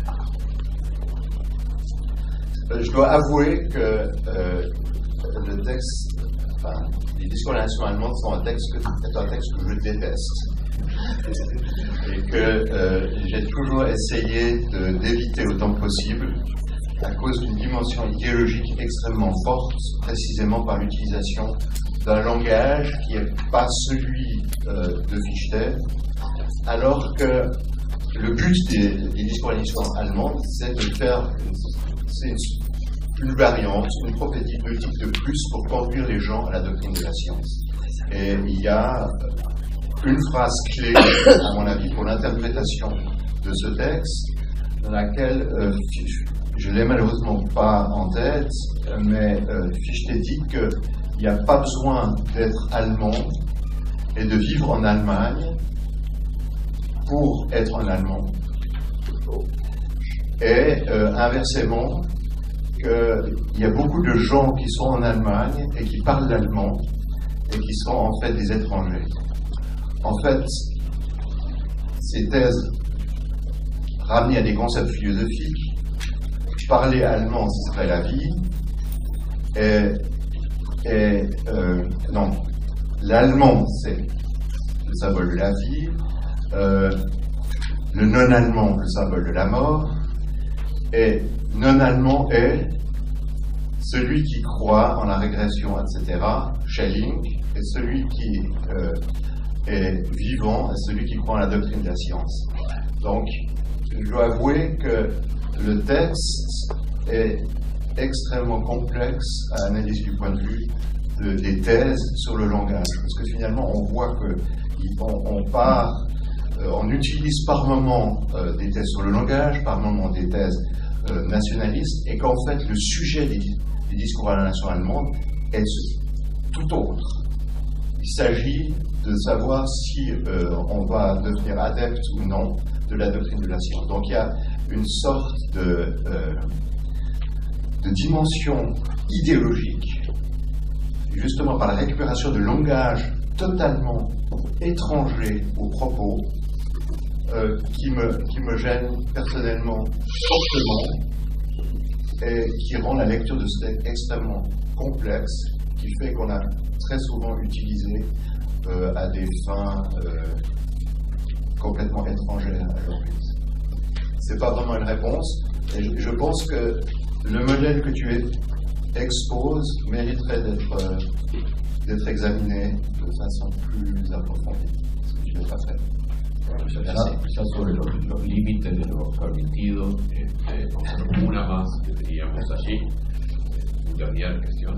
Euh, je dois avouer que euh, le texte, enfin, les discours de la nation allemande sont un texte que, est un texte que je déteste. Et que euh, j'ai toujours essayé de, d'éviter autant que possible, à cause d'une dimension idéologique extrêmement forte, précisément par l'utilisation d'un langage qui n'est pas celui euh, de Fichte, alors que le but des, des discours à l'histoire allemande, c'est de faire une, c'est une, une variante, une prophétie politique de plus pour conduire les gens à la doctrine de la science. Et il y a une phrase clé, à mon avis, pour l'interprétation de ce texte, dans laquelle, euh, je ne l'ai malheureusement pas en tête, mais euh, Fichte dit que il n'y a pas besoin d'être allemand et de vivre en Allemagne pour être un Allemand. Et euh, inversement, qu'il y a beaucoup de gens qui sont en Allemagne et qui parlent l'allemand et qui sont en fait des étrangers. En fait, ces thèses ramenées à des concepts philosophiques, parler allemand, ce serait la vie, et Et euh, non, l'allemand, c'est le symbole de la vie, euh, le non-allemand, le symbole de la mort, et non-allemand est celui qui croit en la régression, et cetera, Schelling, et celui qui euh, est vivant est celui qui croit en la doctrine de la science. Donc, je dois avouer que le texte est extrêmement complexe à analyser du point de vue de, des thèses sur le langage, parce que finalement on voit que on, on part, euh, on utilise par moment euh, des thèses sur le langage, par moment des thèses euh, nationalistes, et qu'en fait le sujet des, des discours à la nation allemande est tout autre. Il s'agit de savoir si euh, on va devenir adepte ou non de la doctrine de la science. Donc il y a une sorte de, euh, de dimension idéologique, justement par la récupération de langage totalement étranger aux propos, euh, qui, me, qui me gêne personnellement fortement et qui rend la lecture de ce texte extrêmement complexe, qui fait qu'on a très souvent utilisé euh, à des fins euh, complètement étrangères à l'origine. C'est pas vraiment une réponse, et je, je pense que le modèle que tu exposes mériterait d'être euh, d'être examiné de façon plus approfondie, ce que tu n'as pas fait. Ya, ya sobre los, los límites de lo permitido, este, una más que teníamos allí, une dernière question.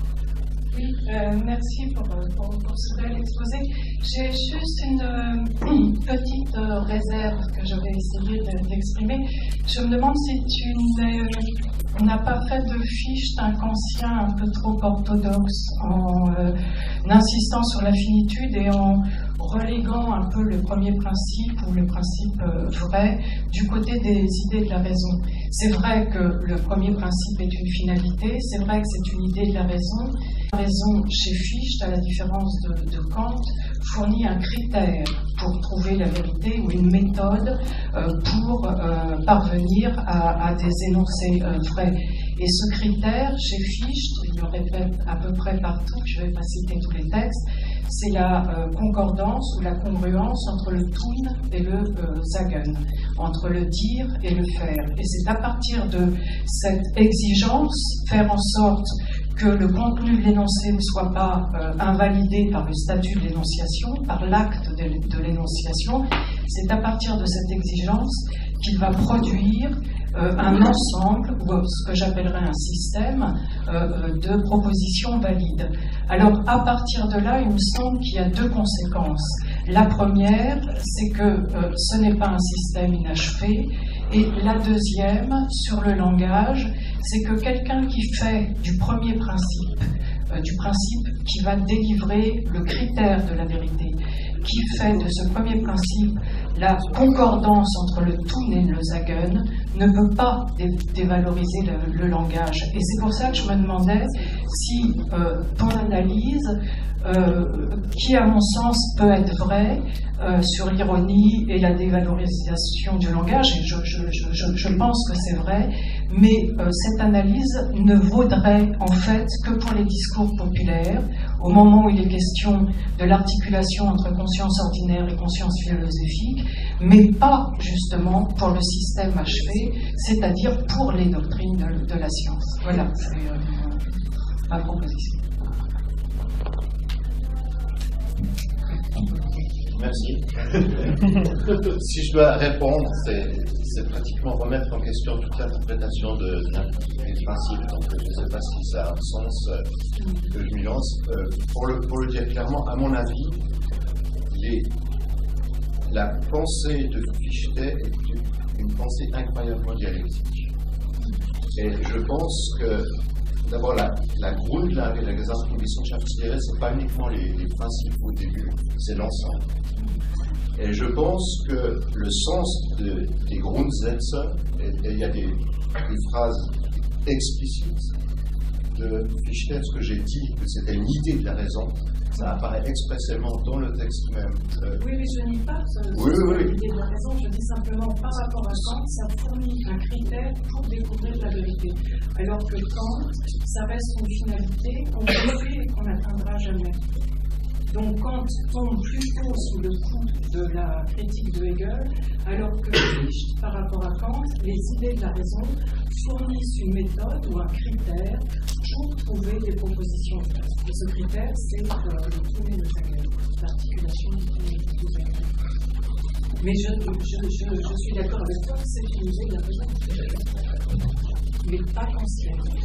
Oui, euh, merci pour, pour, pour ce bel exposé. J'ai juste une euh, petite euh, réserve que je vais essayer de, d'exprimer. Je me demande si tu n'es, n'as pas fait de fiche d'inconscient un peu trop orthodoxe en euh, insistant sur la finitude et en reléguant un peu le premier principe ou le principe euh, vrai du côté des idées de la raison. C'est vrai que le premier principe est une finalité, c'est vrai que c'est une idée de la raison. La raison chez Fichte, à la différence de, de Kant, fournit un critère pour trouver la vérité ou une méthode euh, pour euh, parvenir à, à des énoncés euh, vrais. Et ce critère, chez Fichte, il le répète à peu près partout, je ne vais pas citer tous les textes, c'est la euh, concordance ou la congruence entre le tun et le euh, sagen, entre le dire et le faire. Et c'est à partir de cette exigence, faire en sorte que le contenu de l'énoncé ne soit pas euh, invalidé par le statut de l'énonciation, par l'acte de, de l'énonciation, c'est à partir de cette exigence qu'il va produire euh, un ensemble, ou ce que j'appellerais un système, euh, de propositions valides. Alors, à partir de là, il me semble qu'il y a deux conséquences. La première, c'est que euh, ce n'est pas un système inachevé, et la deuxième, sur le langage, c'est que quelqu'un qui fait du premier principe, euh, du principe qui va délivrer le critère de la vérité, qui fait de ce premier principe la concordance entre le tun et le sagen, ne peut pas dé dévaloriser le, le langage. Et c'est pour ça que je me demandais si euh, ton analyse, euh, qui à mon sens peut être vraie, euh, sur l'ironie et la dévalorisation du langage, et je, je, je, je pense que c'est vrai, mais euh, cette analyse ne vaudrait en fait que pour les discours populaires, au moment où il est question de l'articulation entre conscience ordinaire et conscience philosophique, mais pas justement pour le système achevé, c'est-à-dire pour les doctrines de, de la science. Voilà, c'est euh, ma proposition. Merci. Si je dois répondre, c'est pratiquement remettre en question toute l'interprétation de, de, des principes. Donc, je ne sais pas si ça a un sens euh, que je m'y lance. Euh, pour, le, pour le dire clairement, à mon avis, les, la pensée de Fichte est une, une pensée incroyablement dialectique. Et je pense que, d'abord, la, la Grundlage et la Gesamtwissenschaftslehre, ce n'est pas uniquement les, les principaux débuts, c'est l'ensemble. Et je pense que le sens de, des Grundsätze, et, et il y a des, des phrases explicites de Fichte, ce que j'ai dit, que c'était une idée de la raison, ça apparaît expressément dans le texte même. Euh, oui, mais je nie pas ce, oui, oui, oui. l'idée de la raison, je dis simplement par rapport à Kant, ça fournit un critère pour découvrir la vérité. Alors que Kant, ça reste une finalité qu'on fait et qu'on n'atteindra jamais. Donc Kant tombe plutôt sous le coup de la critique de Hegel, alors que Fichte, par rapport à Kant, les idées de la raison fournissent une méthode ou un critère pour trouver des propositions. Et ce critère, c'est euh, le tun et le sagen, l'articulation du tun et du sagen. Mais je, je, je, je suis d'accord avec toi que c'est une idée de la raison, mais pas consciente.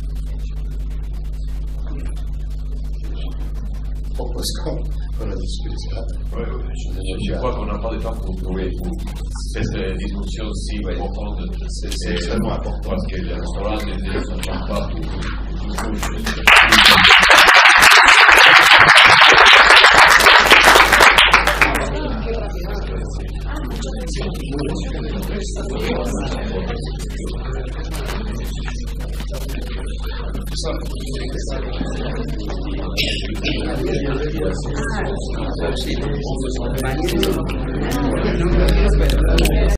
Je propose qu'on a discuté ça. Ouais, je, je crois qu'on n'a pas de temps pour trouver cette discussion si importante. C'est extrêmement important. Parce que les restaurants ne sont pas pour Ah,